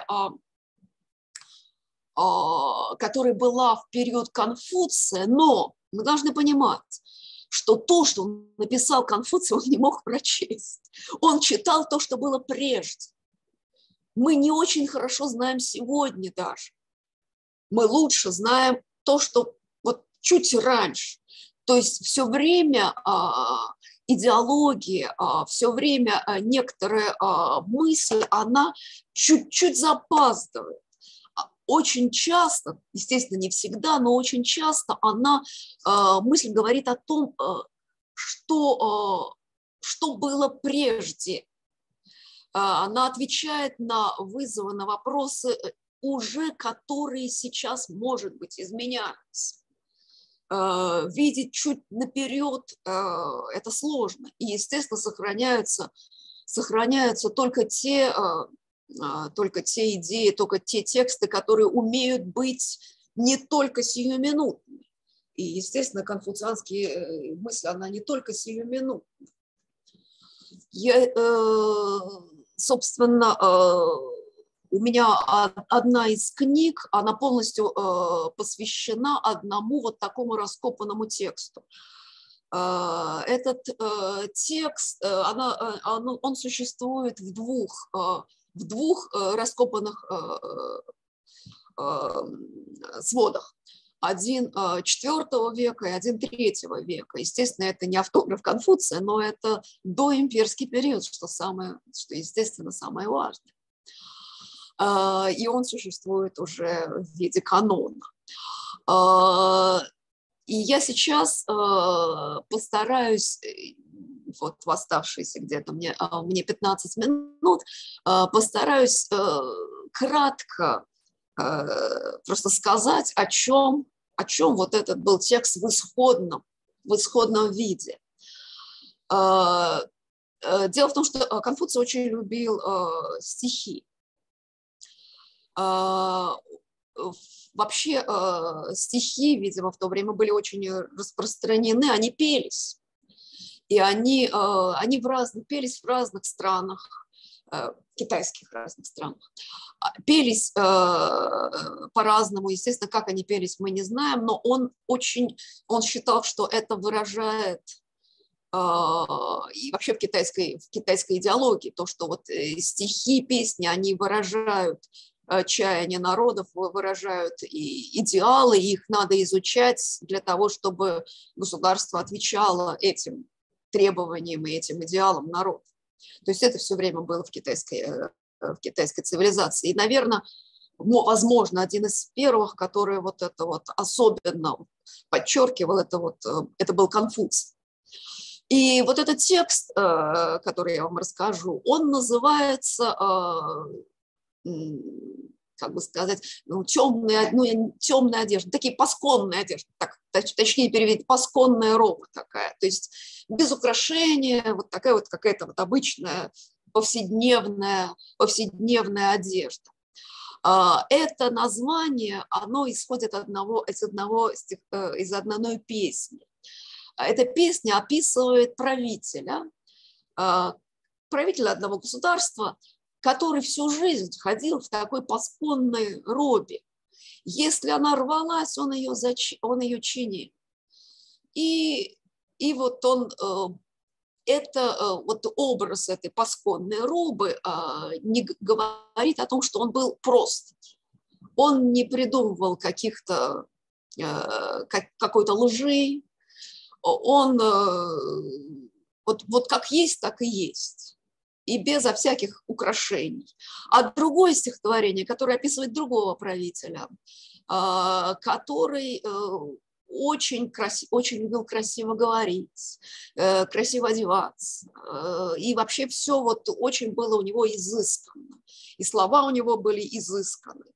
которая была в период Конфуция, но мы должны понимать, что то, что он написал Конфуций, он не мог прочесть. Он читал то, что было прежде. Мы не очень хорошо знаем сегодня даже. Мы лучше знаем то, что вот чуть раньше. То есть все время идеология, все время некоторая мысль, она чуть-чуть запаздывает. Очень часто, естественно, не всегда, но очень часто она, мысль говорит о том, что, что было прежде. Она отвечает на вызовы, на вопросы, уже которые сейчас, может быть, изменяются. Видеть чуть наперед это сложно. И, естественно, сохраняются, сохраняются только те, только те идеи, только те тексты, которые умеют быть не только сиюминутными. И, естественно, конфуцианские мысли, она не только сиюминутная. Я, собственно, у меня одна из книг, она полностью посвящена одному вот такому раскопанному тексту. Этот текст, она, он существует в двух, в двух раскопанных сводах. Один четвёртого века и один третьего века. Естественно, это не автограф Конфуция, но это доимперский период, что, самое, что естественно, самое важное. И он существует уже в виде канона. И я сейчас постараюсь, вот в оставшиеся где-то мне, мне пятнадцать минут, постараюсь кратко просто сказать, о чем, о чем вот этот был текст в исходном, в исходном виде. Дело в том, что Конфуций очень любил стихи. Вообще стихи, видимо, в то время были очень распространены, они пелись. И они, они в разных, пелись в разных странах, китайских разных странах. Пелись по-разному, естественно, как они пелись, мы не знаем, но он очень, он считал, что это выражает и вообще в китайской, в китайской идеологии, то, что вот стихи, песни, они выражают чаяния народов, выражают и идеалы, их надо изучать для того, чтобы государство отвечало этим требованиям и этим идеалам народа. То есть это все время было в китайской, в китайской цивилизации. И, наверное, возможно, один из первых, который вот это вот особенно подчеркивал, это, вот, это был Конфуций. И вот этот текст, который я вам расскажу, он называется, как бы сказать, ну, темная, ну, темная одежда, такие пасконные одежды, так, точнее переведить, пасконная роба такая, то есть без украшения, вот такая вот какая-то вот обычная повседневная, повседневная одежда. Это название, оно исходит одного, из, одного, из одной песни. Эта песня описывает правителя, правителя одного государства, который всю жизнь ходил в такой пасконной робе. Если она рвалась, он ее, зач... он ее чинил. И, и вот он, это, вот образ этой пасконной робы не говорит о том, что он был прост. Он не придумывал каких-то, какой-то лжи. Он вот, вот как есть, так и есть. И безо всяких украшений. А другое стихотворение, которое описывает другого правителя, который очень, краси, очень любил красиво говорить, красиво одеваться. И вообще все вот очень было у него изысканно. И слова у него были изысканы.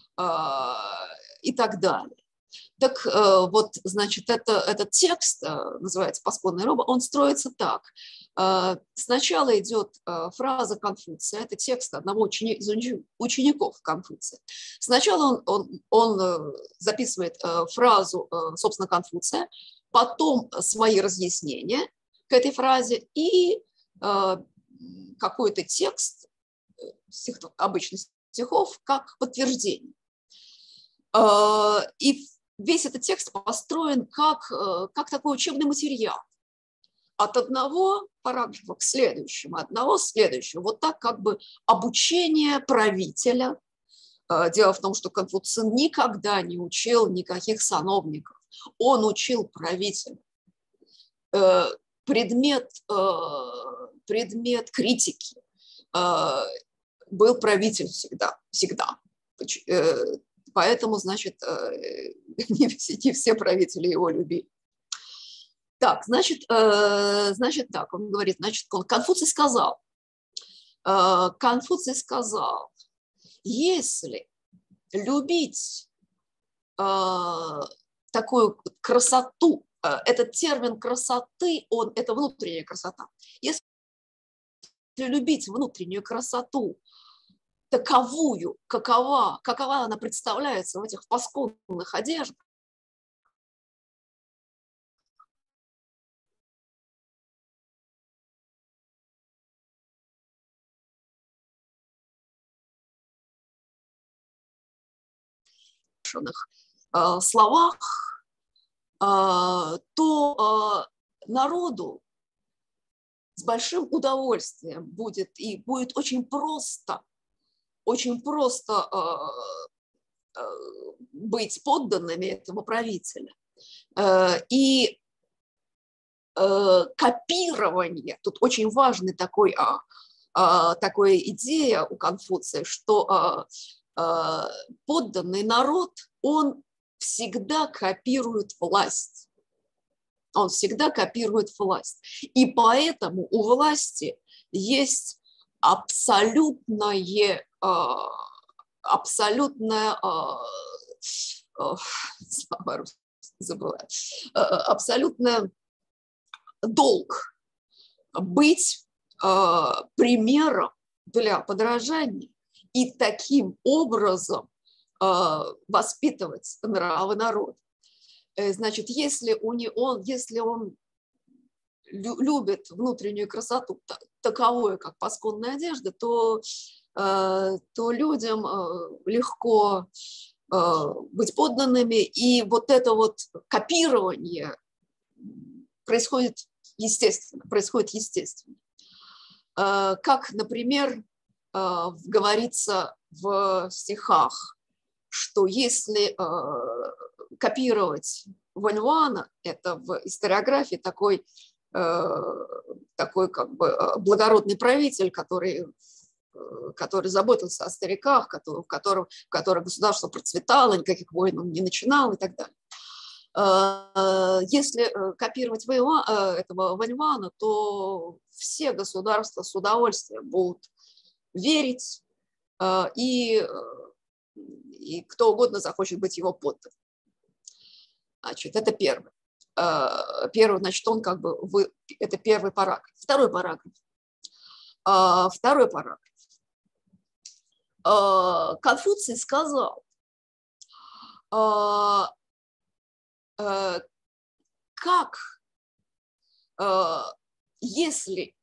И так далее. Так вот, значит, это, этот текст, называется «Пасконная роба», он строится так. Сначала идет фраза Конфуция, это текст одного из учеников Конфуция. Сначала он, он, он записывает фразу, собственно, Конфуция, потом свои разъяснения к этой фразе и какой-то текст, обычно стихов, как подтверждение. И весь этот текст построен как, как такой учебный материал. От одного параграфа к следующему, одного к следующему. Вот так как бы обучение правителя. Дело в том, что Конфуций никогда не учил никаких сановников. Он учил правителя. Предмет, предмет критики был правитель всегда. всегда. Поэтому, значит, не все правители его любили. Так, значит, значит так, он говорит, значит, Конфуций сказал, Конфуций сказал, если любить такую красоту, этот термин красоты, он, это внутренняя красота, если любить внутреннюю красоту, таковую, какова, какова она представляется в этих пасконных одеждах, словах, то народу с большим удовольствием будет, и будет очень просто, очень просто быть подданными этому правителю. И копирование, тут очень важный такой, такая идея у Конфуция, что подданный народ, он всегда копирует власть. Он всегда копирует власть. И поэтому у власти есть абсолютное, абсолютное, забываю, абсолютное долг быть примером для подражания и таким образом воспитывать нравы народа. Значит, если он, если он любит внутреннюю красоту, таковую, как пасконная одежда, то, то людям легко быть подданными, и вот это вот копирование происходит естественно, происходит естественно. Как, например, говорится в стихах, что если копировать Ваньюана, это в историографии такой, такой как бы благородный правитель, который, который заботился о стариках, который, в, котором, в котором государство процветало, никаких войн он не начинал и так далее. Если копировать этого Ваньюана, то все государства с удовольствием будут верить, и, и кто угодно захочет быть его подданным. Значит, это первое. Первый, значит, он как бы, вы, это первый параграф. Второй параграф. Второй параграф. Конфуций сказал, как, если,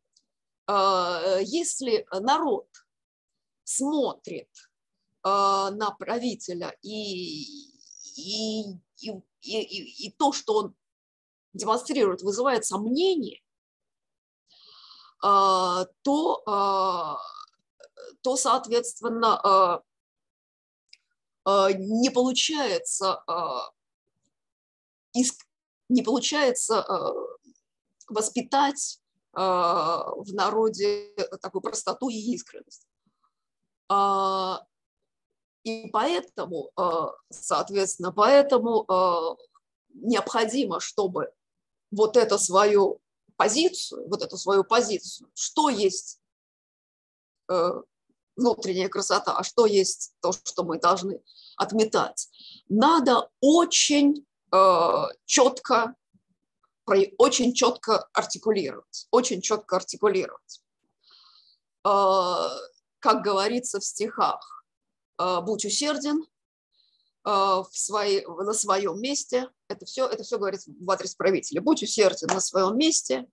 если народ смотрит на правителя и, и, и, и, и то, что он демонстрирует, вызывает сомнение, то, то соответственно, не получается, не получается воспитать в народе такую простоту и искренность. И поэтому, соответственно, поэтому необходимо, чтобы вот эту свою позицию, вот эту свою позицию, что есть внутренняя красота, а что есть то, что мы должны отметать, надо очень четко, очень четко артикулировать, очень четко артикулировать. Как говорится в стихах, будь усерден в своей, на своем месте. Это все, это все говорится в адрес правителя. Будь усерден на своем месте,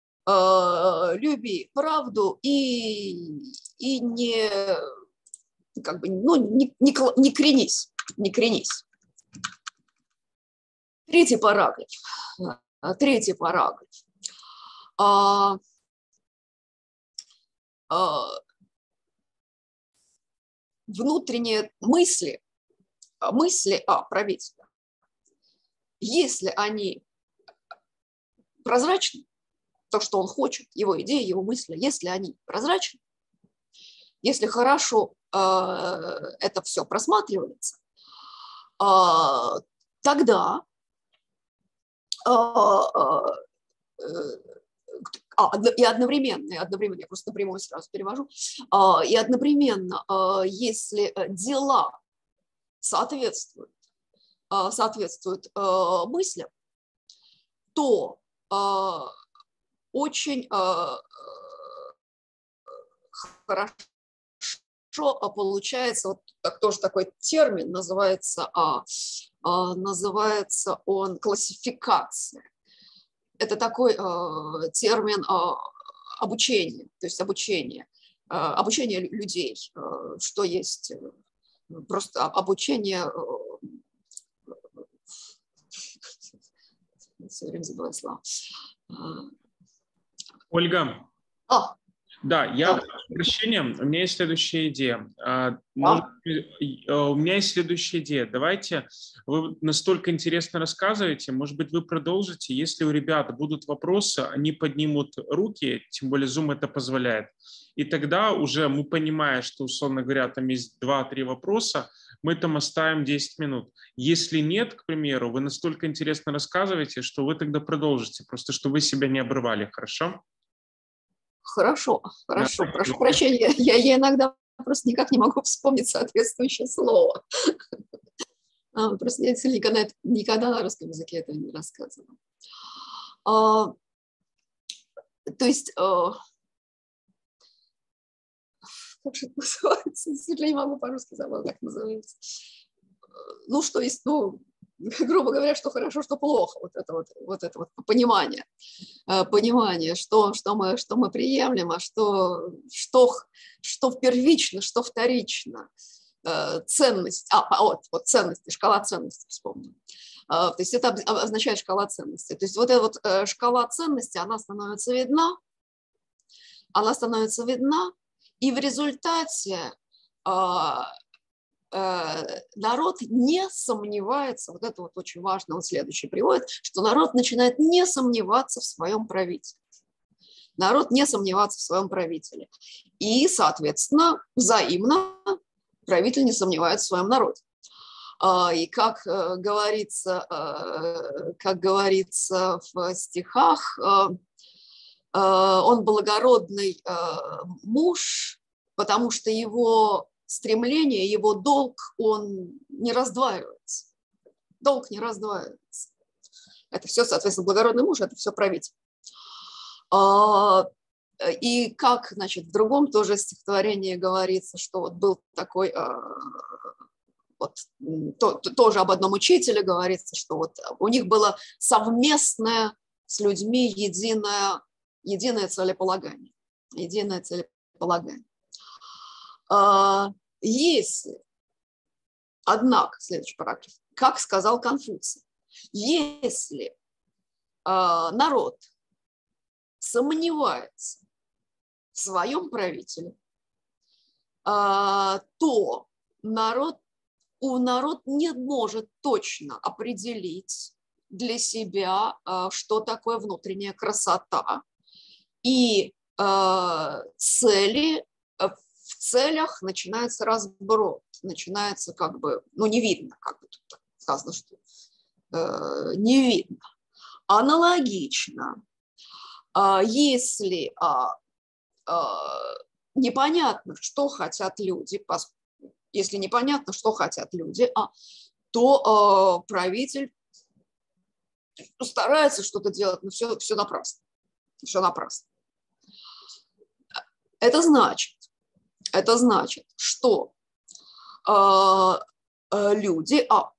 люби правду и, и не, как бы, ну, не, не, не кренись, не кренись. Третий параграф. Третий параграф. А, а, внутренние мысли, мысли о правителе, если они прозрачны, то, что он хочет, его идеи, его мысли, если они прозрачны, если хорошо э, это все просматривается, э, тогда э, э, а, и одновременно, и одновременно, я просто напрямую сразу перевожу, э, и одновременно, э, если дела соответствуют, э, соответствуют э, мыслям, то э, очень э, хорошо получается, вот так, тоже такой термин называется, а, а, называется он классификация. Это такой а, термин а, обучения, то есть обучение, а, обучение людей, а, что есть просто обучение, все время забываю слова. Ольга. А. Да, я, прошу прощения, у меня есть следующая идея. Может, у меня есть следующая идея. Давайте, вы настолько интересно рассказываете, может быть, вы продолжите. Если у ребят будут вопросы, они поднимут руки, тем более Zoom это позволяет. И тогда уже мы, понимая, что, условно говоря, там есть два-три вопроса, мы там оставим десять минут. Если нет, к примеру, вы настолько интересно рассказываете, что вы тогда продолжите, просто чтобы вы себя не обрывали, хорошо? Хорошо, хорошо. Прошу прощения, я, я иногда просто никак не могу вспомнить соответствующее слово. Просто я никогда, никогда на русском языке этого не рассказывала. А, то есть, а, как же это называется? Действительно не могу по-русски забыть, как называется. Ну, что есть, ну, грубо говоря, что хорошо, что плохо. Вот это вот, вот это вот понимание. Понимание, что, что, мы, что мы приемлем, а что, что, что первично, что вторично. Ценность, а, вот, вот ценности, шкала ценностей, вспомню. То есть это означает шкала ценностей. То есть вот эта вот шкала ценностей, она становится видна, она становится видна, и в результате народ не сомневается, вот это вот очень важно, он следующий приводит, что народ начинает не сомневаться в своем правителе. Народ не сомневаться в своем правителе. И, соответственно, взаимно правитель не сомневается в своем народе. И как говорится, как говорится в стихах, он благородный муж, потому что его стремление, его долг, он не раздваивается. Долг не раздваивается. Это все, соответственно, благородный муж, это все правитель. И как, значит, в другом тоже стихотворении говорится, что вот был такой, вот, то, тоже об одном учителе говорится, что вот у них было совместное с людьми единое, единое целеполагание. Единое целеполагание. Если, однако, следующий параграф, как сказал Конфуций, если народ сомневается в своем правителе, то народ, у народ не может точно определить для себя, что такое внутренняя красота. И цели, в целях начинается разброд, начинается как бы, ну не видно, как бы тут сказано, что не видно. Аналогично, если непонятно, что хотят люди, если непонятно, что хотят люди, то правитель старается что-то делать, но все, все напрасно. Все напрасно. Это значит, это значит, что люди, а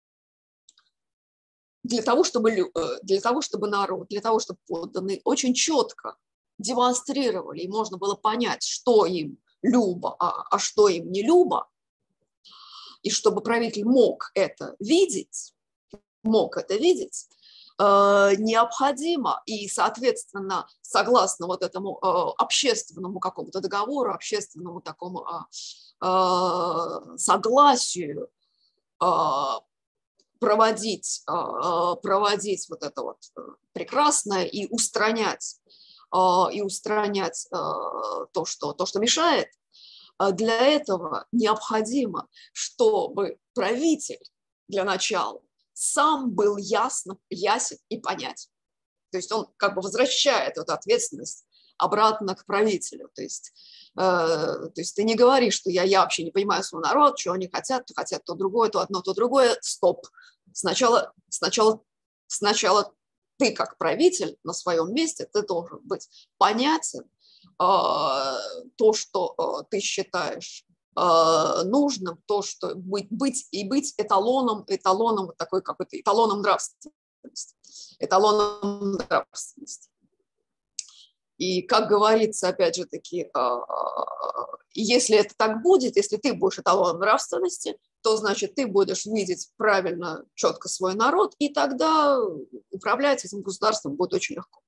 для того, чтобы, для того, чтобы народ, для того, чтобы подданные очень четко демонстрировали, и можно было понять, что им любо, а, а что им не любо, и чтобы правитель мог это видеть, мог это видеть, э, необходимо, и, соответственно, согласно вот этому э, общественному какому-то договору, общественному такому э, э, согласию, э, проводить, проводить вот это вот прекрасное и устранять, и устранять то, что, то, что мешает, для этого необходимо, чтобы правитель для начала сам был ясно, ясен и понятен. То есть он как бы возвращает эту ответственность обратно к правителю. То есть, э, то есть ты не говоришь, что я, я вообще не понимаю свой народ, что они хотят, то хотят то другое, то одно, то другое. Стоп. Сначала, сначала, сначала ты как правитель на своем месте, ты должен быть понятен, э, то, что э, ты считаешь э, нужным, то, что быть, быть и быть эталоном, эталоном вот такой какой-то эталоном нравственности. Эталоном нравственности. И, как говорится, опять же таки, если это так будет, если ты будешь эталоном нравственности, то, значит, ты будешь видеть правильно, четко свой народ, и тогда управлять этим государством будет очень легко.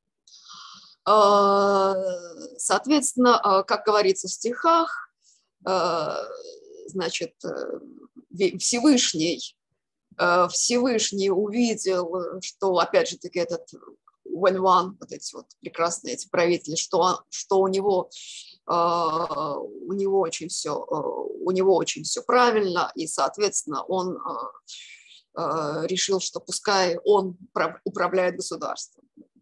Соответственно, как говорится в стихах, значит, Всевышний, Всевышний увидел, что, опять же таки, этот Вэньван, вот эти вот прекрасные эти правители, что, что у него у него очень все, у него очень все правильно, и, соответственно, он решил, что пускай он управляет государством.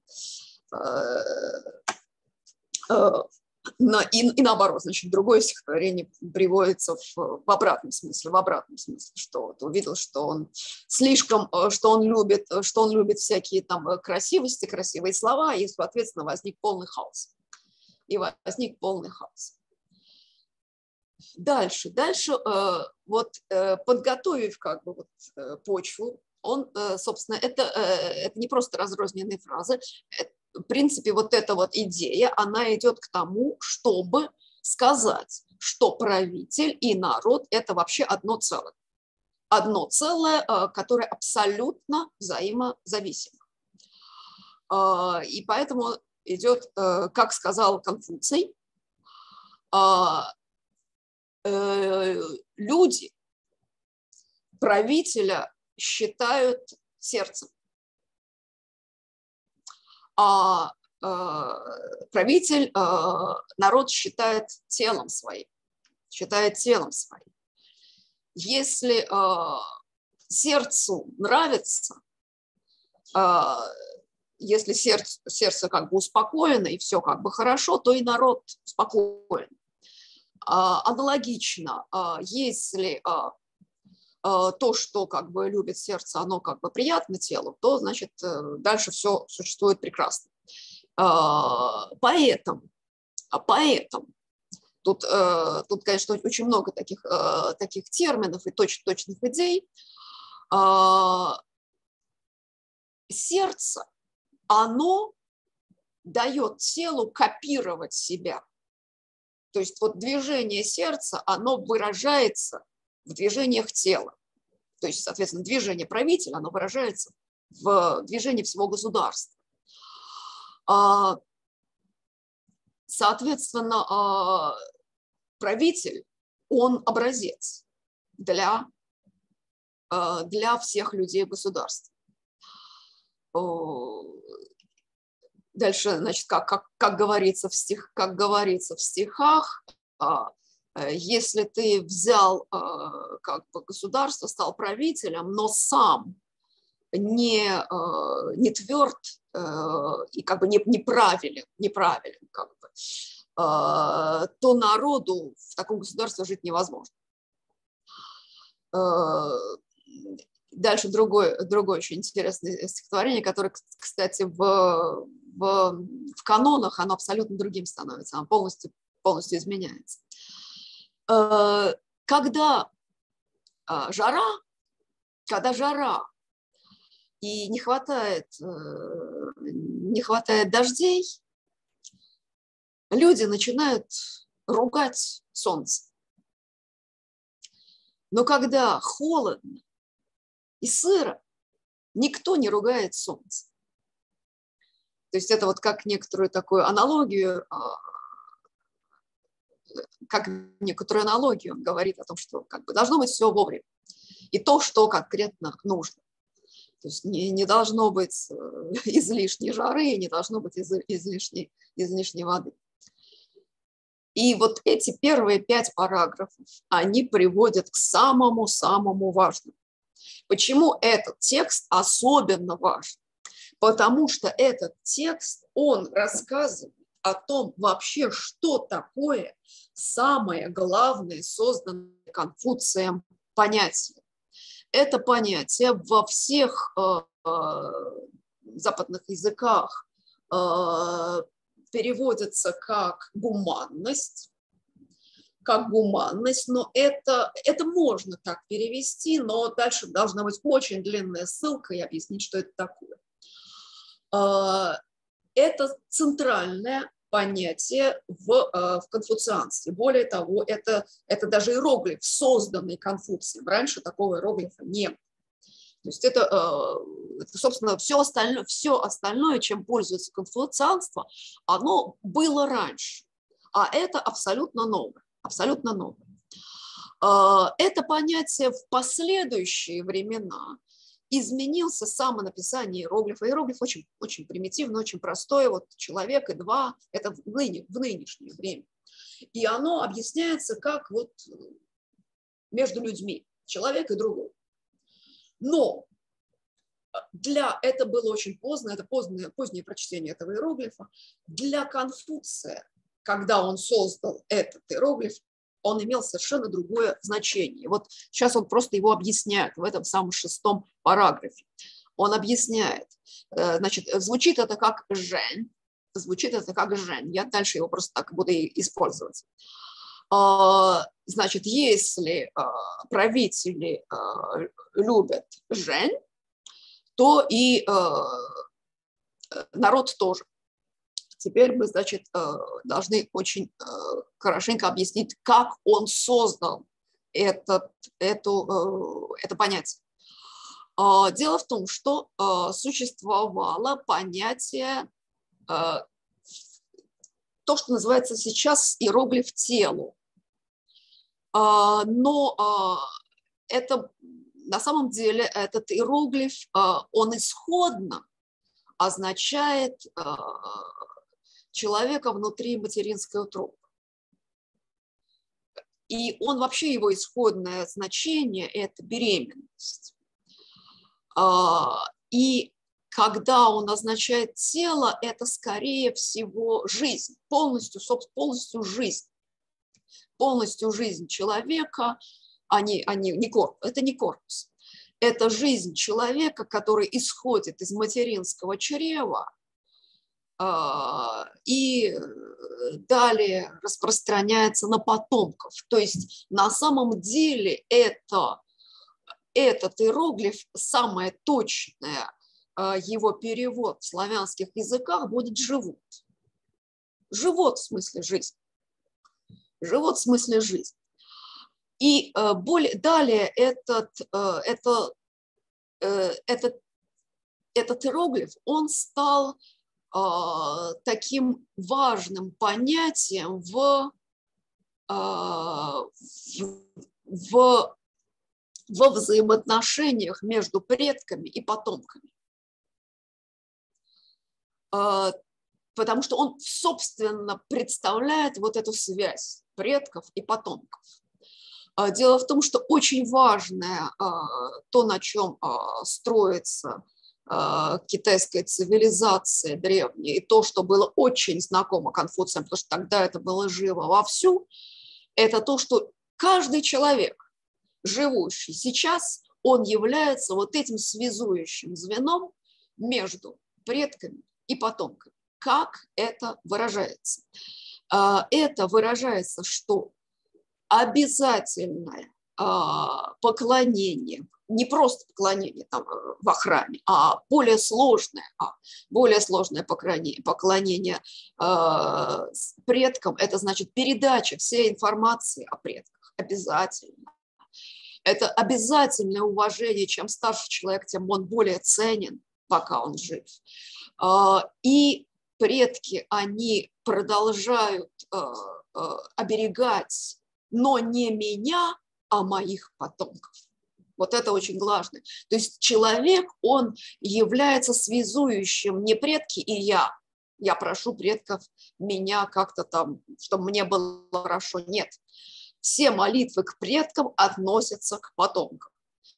И, и наоборот, значит, другое стихотворение приводится в, в обратном смысле, в обратном смысле, что вот увидел, что он слишком, что он любит, что он любит всякие там красивости, красивые слова, и, соответственно, возник полный хаос. И возник полный хаос. Дальше, дальше, вот подготовив как бы вот почву, он, собственно, это, это не просто разрозненные фразы, в принципе, вот эта вот идея, она идет к тому, чтобы сказать, что правитель и народ – это вообще одно целое. Одно целое, которое абсолютно взаимозависимо. И поэтому идет, как сказал Конфуций, люди правителя считают сердцем, а правитель народ считает телом своим, считает телом своим. Если сердцу нравится, если сердце, сердце как бы успокоено и все как бы хорошо, то и народ спокоен. Аналогично, если то, что как бы любит сердце, оно как бы приятно телу, то, значит, дальше все существует прекрасно. Поэтому, поэтому тут, тут, конечно, очень много таких, таких терминов и точ, точных идей. Сердце, оно дает телу копировать себя. То есть вот движение сердца, оно выражается в движениях тела. То есть, соответственно, движение правителя, оно выражается в движении всего государства. Соответственно, правитель, он образец для, для всех людей государства. Дальше, значит, как, как, как, говорится в стих, как говорится в стихах, если ты взял как бы государство, стал правителем, но сам не, не тверд и как бы неправилен, неправилен как бы, то народу в таком государстве жить невозможно. Дальше другое, другое очень интересное стихотворение, которое, кстати, в, в, в канонах оно абсолютно другим становится, оно полностью, полностью изменяется. Когда жара, когда жара и не хватает, не хватает дождей, люди начинают ругать солнце. Но когда холодно и сыро, никто не ругает солнце. То есть это вот как некоторую такую аналогию, как некоторую аналогию он говорит о том, что как бы должно быть все вовремя. И то, что конкретно нужно. То есть не, не должно быть излишней жары, не должно быть из, излишней, излишней воды. И вот эти первые пять параграфов, они приводят к самому-самому важному. Почему этот текст особенно важен? Потому что этот текст, он рассказывает о том вообще, что такое самое главное созданное Конфуцием понятие. Это понятие во всех э, э, западных языках э, переводится как гуманность, как гуманность, но это, это можно так перевести, но дальше должна быть очень длинная ссылка и объяснить, что это такое. Это центральное понятие в, в конфуцианстве. Более того, это, это даже иероглиф, созданный Конфуцием. Раньше такого иероглифа не было. То есть это, это собственно, все остальное, все остальное, чем пользуется конфуцианство, оно было раньше. А это абсолютно новое. Абсолютно новое. Это понятие в последующие времена изменился само написание иероглифа. Иероглиф очень, очень примитивный, очень простой. Вот человек и два – это в, ныне, в нынешнее время. И оно объясняется как вот между людьми, человек и другой. Но для, это было очень поздно, это позднее, позднее прочтение этого иероглифа. Для Конфуция, когда он создал этот иероглиф, он имел совершенно другое значение. Вот сейчас он просто его объясняет в этом самом шестом параграфе. Он объясняет, значит, звучит это как «жень», звучит это как «жень». Я дальше его просто так буду использовать. Значит, если правители любят «жень», то и э, народ тоже. Теперь мы, значит, э, должны очень э, хорошенько объяснить, как он создал этот, эту, э, это понятие. Э, дело в том, что э, существовало понятие, э, то, что называется сейчас иероглиф телу. Э, но э, это... На самом деле этот иероглиф, он исходно означает человека внутри материнской утробы. И он вообще, его исходное значение – это беременность. И когда он означает тело, это скорее всего жизнь, полностью, полностью жизнь, полностью жизнь человека. Они, они, не корпус, это не корпус. Это жизнь человека, который исходит из материнского чрева э, и далее распространяется на потомков. То есть на самом деле это, этот иероглиф, самое точное э, его перевод в славянских языках будет «живот». Живот в смысле жизнь. Живот в смысле жизнь. И э, более, далее этот, э, это, э, этот, этот иероглиф, он стал э, таким важным понятием в, э, в, в, во взаимоотношениях между предками и потомками. Э, потому что он, собственно, представляет вот эту связь предков и потомков. Дело в том, что очень важное то, на чем строится китайская цивилизация древняя, и то, что было очень знакомо Конфуцием, потому что тогда это было живо вовсю, это то, что каждый человек, живущий сейчас, он является вот этим связующим звеном между предками и потомками. Как это выражается? Это выражается, что обязательное а, поклонение, не просто поклонение там, во храме, а более сложное, а, более сложное поклонение, поклонение а, предкам, это значит передача всей информации о предках, обязательно. Это обязательное уважение, чем старше человек, тем он более ценен, пока он жив. А, и предки, они продолжают а, а, оберегать, но не меня, а моих потомков. Вот это очень важно. То есть человек, он является связующим не предки и я. Я прошу предков меня как-то там, чтобы мне было хорошо. Нет. Все молитвы к предкам относятся к потомкам.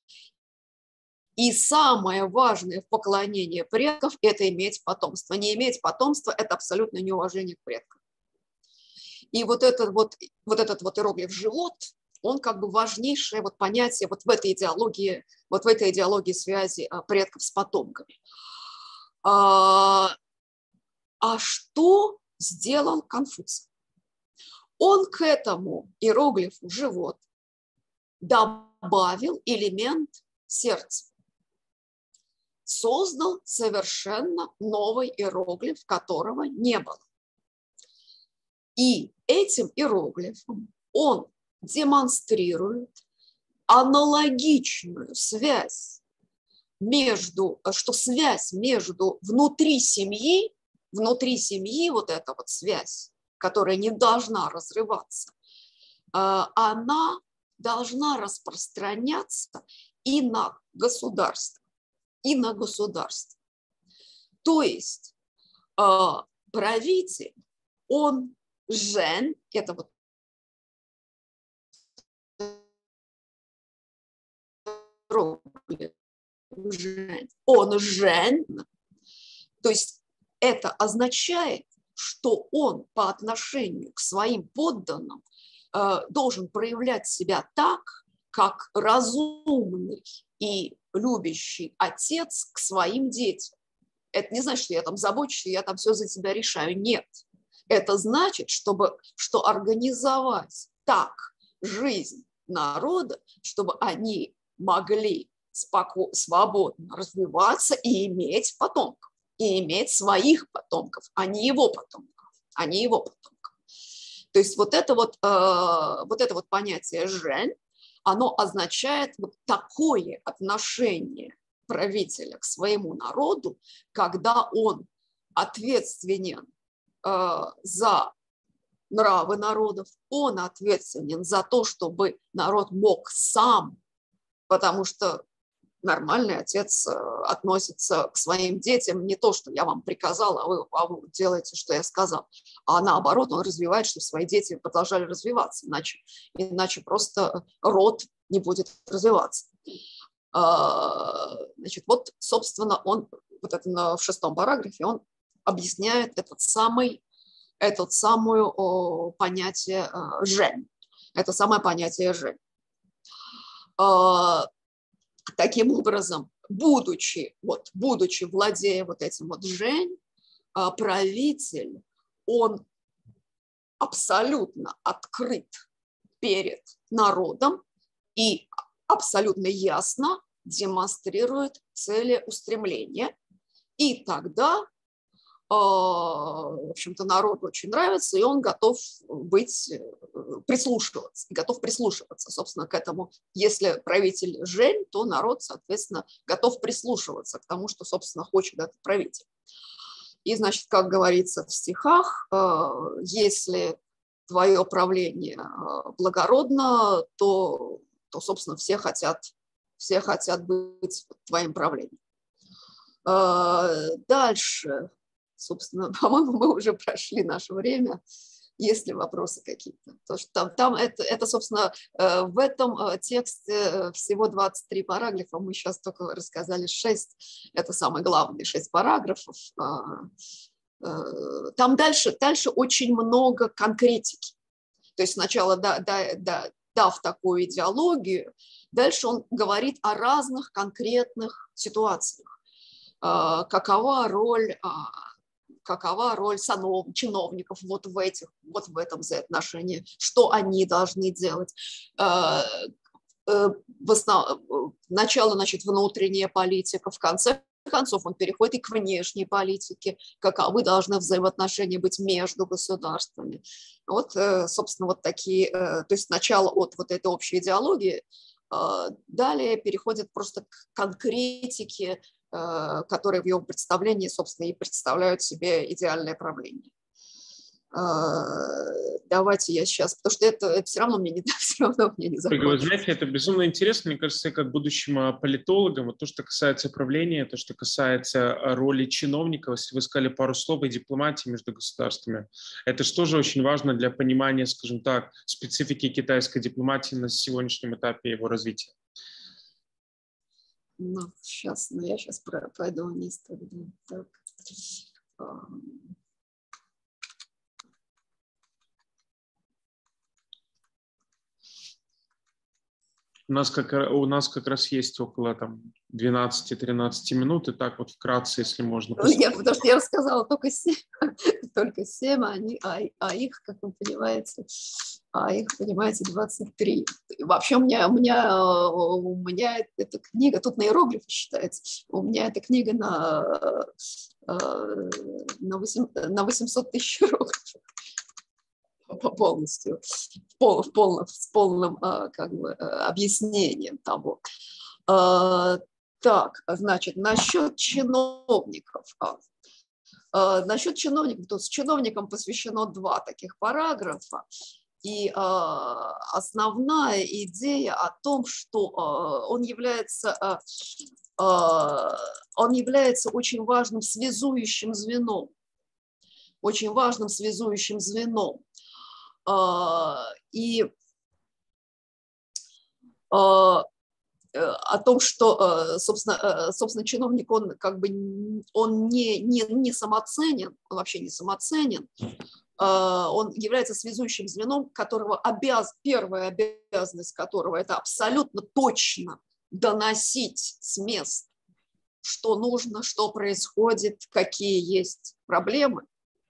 И самое важное в поклонении предков – это иметь потомство. Не иметь потомства – это абсолютное неуважение к предкам. И вот этот вот, вот этот вот иероглиф «живот», он как бы важнейшее вот понятие вот в этой идеологии, вот в этой идеологии связи предков с потомками. А, а что сделал Конфуций? Он к этому иероглифу «живот» добавил элемент сердца. Создал совершенно новый иероглиф, которого не было. И этим иероглифом он демонстрирует аналогичную связь между, что связь между внутри семьи, внутри семьи вот эта вот связь, которая не должна разрываться, она должна распространяться и на государство, и на государство. То есть правитель, он Жен, это вот он жен, то есть это означает, что он по отношению к своим подданным э, должен проявлять себя так, как разумный и любящий отец к своим детям. Это не значит, что я там забочусь, я там все за тебя решаю. Нет. Это значит, чтобы, что организовать так жизнь народа, чтобы они могли споко- свободно развиваться и иметь потомков, и иметь своих потомков, а не его потомков, а не его потомков. То есть вот это вот, э, вот это вот понятие «жен», оно означает вот такое отношение правителя к своему народу, когда он ответственен э, за нравы народов, он ответственен за то, чтобы народ мог сам, потому что нормальный отец относится к своим детям не то, что я вам приказал, а вы, а вы делаете, что я сказал, а наоборот, он развивает, чтобы свои дети продолжали развиваться, иначе, иначе просто род не будет развиваться. Значит, вот, собственно, он вот это в шестом параграфе он объясняет этот самый, этот самое о, понятие «жен», это самое понятие «жен». Таким образом, будучи, вот, будучи владея вот этим вот «жен», правитель, он абсолютно открыт перед народом и абсолютно ясно демонстрирует целеустремление. И тогда, в общем-то, народу очень нравится, и он готов быть, прислушиваться, готов прислушиваться, собственно, к этому. Если правитель жен, то народ, соответственно, готов прислушиваться к тому, что, собственно, хочет этот правитель. И, значит, как говорится в стихах, если твое правление благородно, то, то собственно, все хотят, все хотят быть твоим правлением. Дальше, собственно, по-моему, мы уже прошли наше время. Есть ли вопросы какие-то? Потому что там, там это, это, собственно, в этом тексте всего двадцать три параграфа. Мы сейчас только рассказали шесть. Это самые главные шесть параграфов. Там дальше, дальше очень много конкретики. То есть сначала, да, да, да, дав такую идеологию, дальше он говорит о разных конкретных ситуациях. Какова роль... какова роль санов, чиновников вот в, этих, вот в этом взаимоотношении, что они должны делать. В основном, начало, значит, внутренняя политика, в конце концов он переходит и к внешней политике, каковы должны взаимоотношения быть между государствами. Вот, собственно, вот такие, то есть сначала от вот этой общей идеологии, далее переходит просто к конкретике, которые в его представлении, собственно, и представляют себе идеальное правление. Давайте я сейчас, потому что это, это все равно мне не, все равно мне не закончится. Вы знаете, это безумно интересно, мне кажется, как будущим политологом, вот то, что касается правления, то, что касается роли чиновников, если вы сказали пару слов о дипломатии между государствами, это же тоже очень важно для понимания, скажем так, специфики китайской дипломатии на сегодняшнем этапе его развития. Ну, сейчас, ну, я сейчас пойду вниз. Так. У нас, как, у нас как раз есть около двенадцати-тринадцати минут, и так вот вкратце, если можно. Я, потому что я рассказала только семь, только семь, а, они, а, а их, как вы понимаете, а их, понимаете, двадцать три. Вообще у меня, у меня, у меня эта книга, тут на иероглифы считается, у меня эта книга на, на, восемьсот тысяч иероглифов. Полностью, в пол, в полном, с полным как бы, объяснением того. Так, значит, насчет чиновников. Насчет чиновников, то с чиновникам посвящено два таких параграфа. И основная идея о том, что он является, он является очень важным связующим звеном очень важным связующим звеном. И о том, что, собственно, собственно, чиновник, он как бы он не, не, не самоценен, он вообще не самоценен, он является связующим звеном, которого обяз, первая обязанность которого – это абсолютно точно доносить с мест, что нужно, что происходит, какие есть проблемы.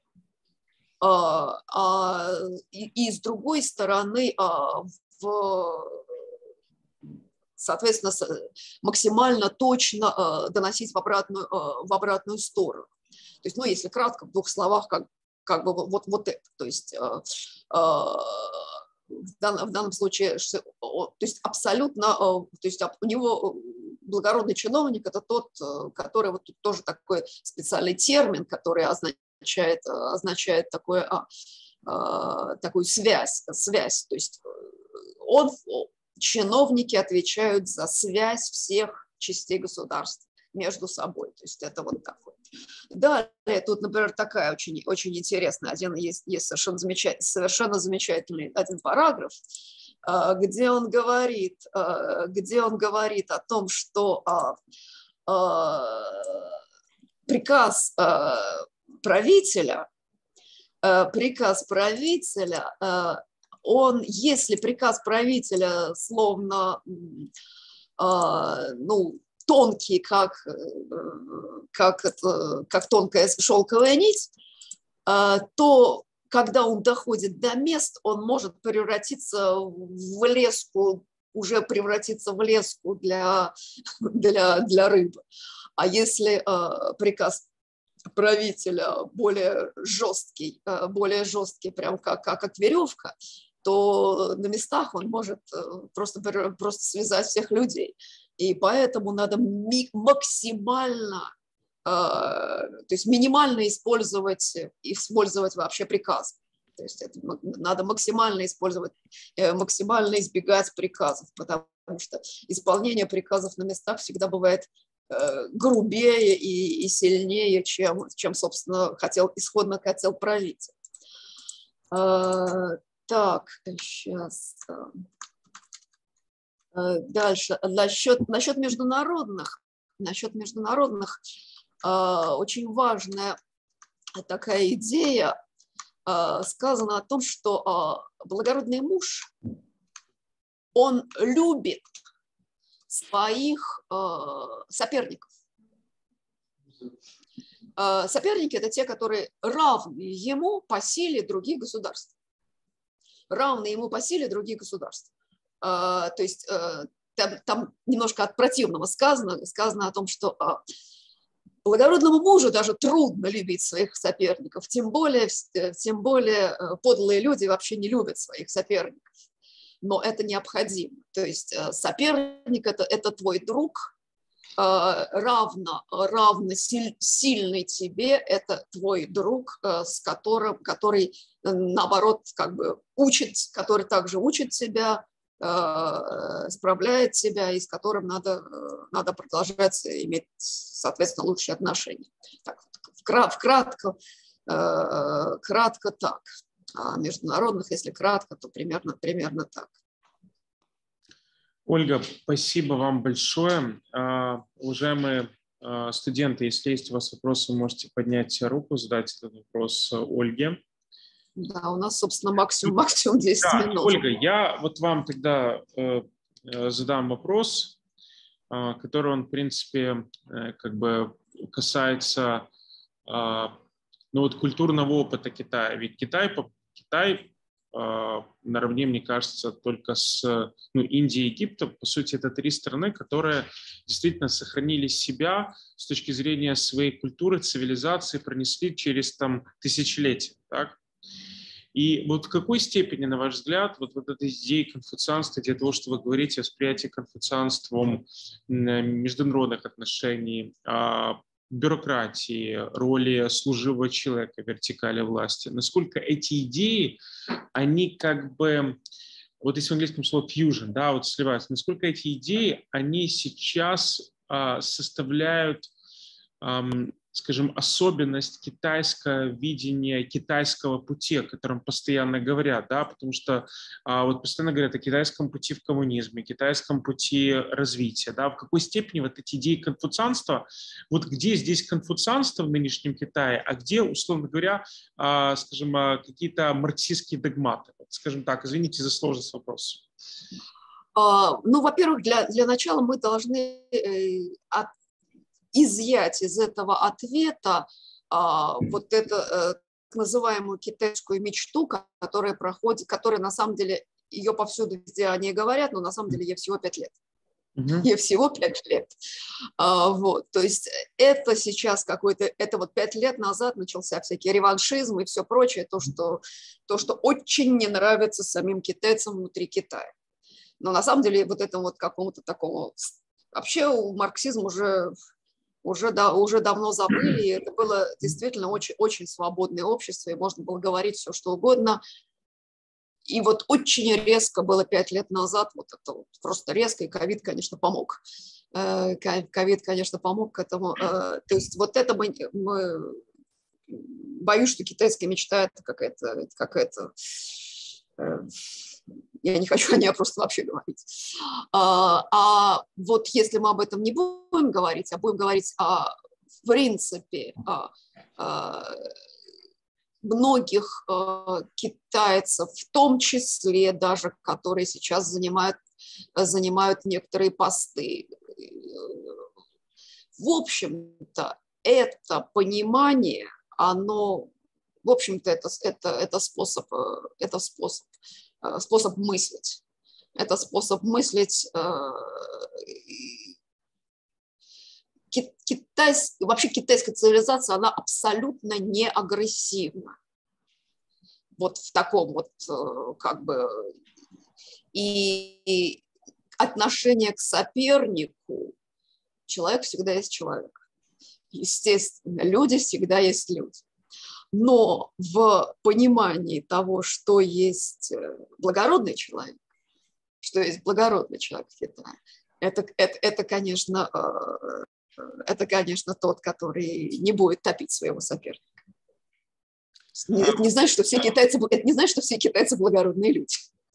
И, и с другой стороны, в соответственно, максимально точно доносить в обратную, в обратную сторону. То есть, ну, если кратко, в двух словах, как, как бы вот, вот это. То есть, в данном, в данном случае, то есть абсолютно, то есть у него благородный чиновник – это тот, который, вот тут тоже такой специальный термин, который означает, означает такое, такую связь, связь. То есть он… Чиновники отвечают за связь всех частей государства между собой. То есть это вот такое. Далее, тут, например, такая очень, очень интересная, один есть, есть совершенно, замечательный, совершенно замечательный один параграф, где он говорит, где он говорит о том, что приказ правителя, приказ правителя он, если приказ правителя словно, э, ну, тонкий, как, как, это, как тонкая шелковая нить, э, то, когда он доходит до мест, он может превратиться в леску, уже превратиться в леску для, для, для рыбы. А если э, приказ правителя более жесткий, э, более жесткий, прям как, как, как веревка, то на местах он может просто, просто связать всех людей. И поэтому надо максимально, то есть минимально использовать, использовать вообще приказ. То есть это надо максимально использовать, максимально избегать приказов, потому что исполнение приказов на местах всегда бывает грубее и, и сильнее, чем, чем, собственно, хотел, исходно хотел правитель. Так, сейчас. Дальше. Насчет, насчет международных, насчет международных очень важная такая идея. Сказано о том, что благородный муж, он любит своих соперников. Соперники – это те, которые равны ему по силе других государств. Равны ему по силе других государств. То есть там, там немножко от противного сказано, сказано о том, что благородному мужу даже трудно любить своих соперников, тем более, тем более подлые люди вообще не любят своих соперников. Но это необходимо. То есть соперник – это, это твой друг, равно, равно сильный тебе, это твой друг, с которым, который, наоборот, как бы учит, который также учит тебя, справляет себя, и с которым надо, надо продолжать иметь, соответственно, лучшие отношения. Так, вкратко, кратко так. А международных, если кратко, то примерно, примерно так. Ольга, спасибо вам большое. Uh, уважаемые uh, студенты, если есть у вас вопросы, вы можете поднять руку, задать этот вопрос Ольге. Да, у нас, собственно, максимум, максимум десять да, минут. Ольга, я вот вам тогда uh, задам вопрос, uh, который, он, в принципе, uh, как бы касается uh, ну, вот, культурного опыта Китая. Ведь Китай, Китай наравне, мне кажется, только с ну, Индией и Египтом. По сути, это три страны, которые действительно сохранили себя с точки зрения своей культуры, цивилизации, пронесли через там, тысячелетия. Так? И вот в какой степени, на ваш взгляд, вот, вот эта идея конфуцианства, идея того, что вы говорите о восприятии конфуцианством международных отношений, бюрократии, роли служивого человека, вертикали власти, насколько эти идеи, они как бы, вот если в английском слово fusion, да, вот сливаются, насколько эти идеи, они сейчас а, составляют, а, скажем, особенность китайского видения китайского пути, о котором постоянно говорят, да, потому что а, вот постоянно говорят о китайском пути в коммунизме, китайском пути развития, да, в какой степени вот эти идеи конфуцианства, вот где здесь конфуцианство в нынешнем Китае, а где, условно говоря, а, скажем, а, какие-то марксистские догматы, вот, скажем так, извините за сложность вопроса. Ну, во-первых, для, для начала мы должны от, изъять из этого ответа а, вот эту а, так называемую китайскую мечту, которая проходит, которая на самом деле, ее повсюду везде они говорят, но на самом деле ей всего пять лет. Mm-hmm. Ей всего пять лет. А, вот, то есть это сейчас какой-то, это вот пять лет назад начался всякий реваншизм и все прочее, то, что, то, что очень не нравится самим китайцам внутри Китая. Но на самом деле вот этому вот какому-то такому... Вообще марксизм уже, уже, да, уже давно забыли, и это было действительно очень, очень свободное общество, и можно было говорить все, что угодно. И вот очень резко было пять лет назад, вот это вот просто резко, и ковид, конечно, помог. Ковид, конечно, помог к этому. То есть вот это мы... мы боюсь, что китайская мечта – это какая-то... какая-то я не хочу о ней просто вообще говорить. А, а вот если мы об этом не будем говорить, а будем говорить о, в принципе, о, о многих о, китайцев, в том числе даже, которые сейчас занимают, занимают некоторые посты. В общем-то, это понимание, оно, в общем-то, это, это, это способ, это способ способ мыслить. Это способ мыслить. Китайс... Вообще китайская цивилизация, она абсолютно не агрессивна. Вот в таком вот как бы... И отношение к сопернику, человек всегда есть человек. Естественно, люди всегда есть люди. Но в понимании того, что есть благородный человек, что есть благородный человек в Китае, это, это, это, конечно, это, конечно, тот, который не будет топить своего соперника. Это не значит, что все китайцы, это не значит, что все китайцы благородные люди.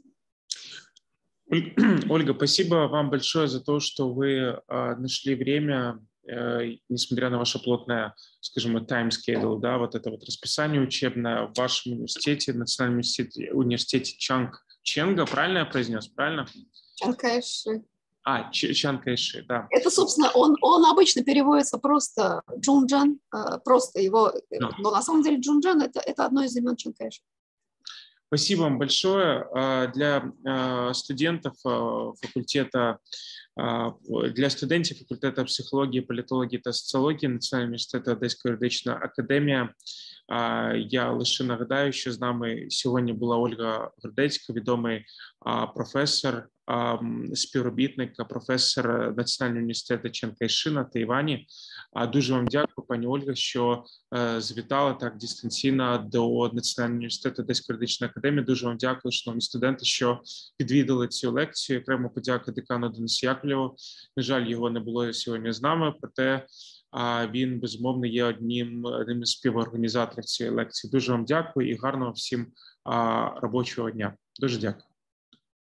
Ольга, спасибо вам большое за то, что вы нашли время, несмотря на ваше плотное, скажем, time schedule, да, вот это вот расписание учебное в вашем университете, Национальном университете, университете Чанг Ченга, правильно я произнес, правильно? Чанг Кайши. А, Чанг Кайши, да. Это, собственно, он, он обычно переводится просто Джунджан, просто его, да. Но на самом деле Джунджан это, это одно из имен Чанг Кайши. Спасибо вам большое. Для студентов факультета, для студентів факультету психології, політології та соціології Національного університету Одеська юридична академія. Я лише нагадаю, що з нами сьогодні була Ольга Гордецька, відомий професор, співробітник, професор Національного університету Чанг Кайши на Тайвані. Дуже вам дякую, пані Ольга, що завітали так дистанційно до Національного університету Одеської юридичної академії. Дуже вам дякую, шановні студенти, що відвідали цю лекцію. Окремо подяка декану Денису Яковлєву. На жаль, його не було сьогодні з нами, проте він, безумовно, є одним, одним із співорганізаторів цієї лекції. Дуже вам дякую і гарного всім робочого дня. Дуже дякую.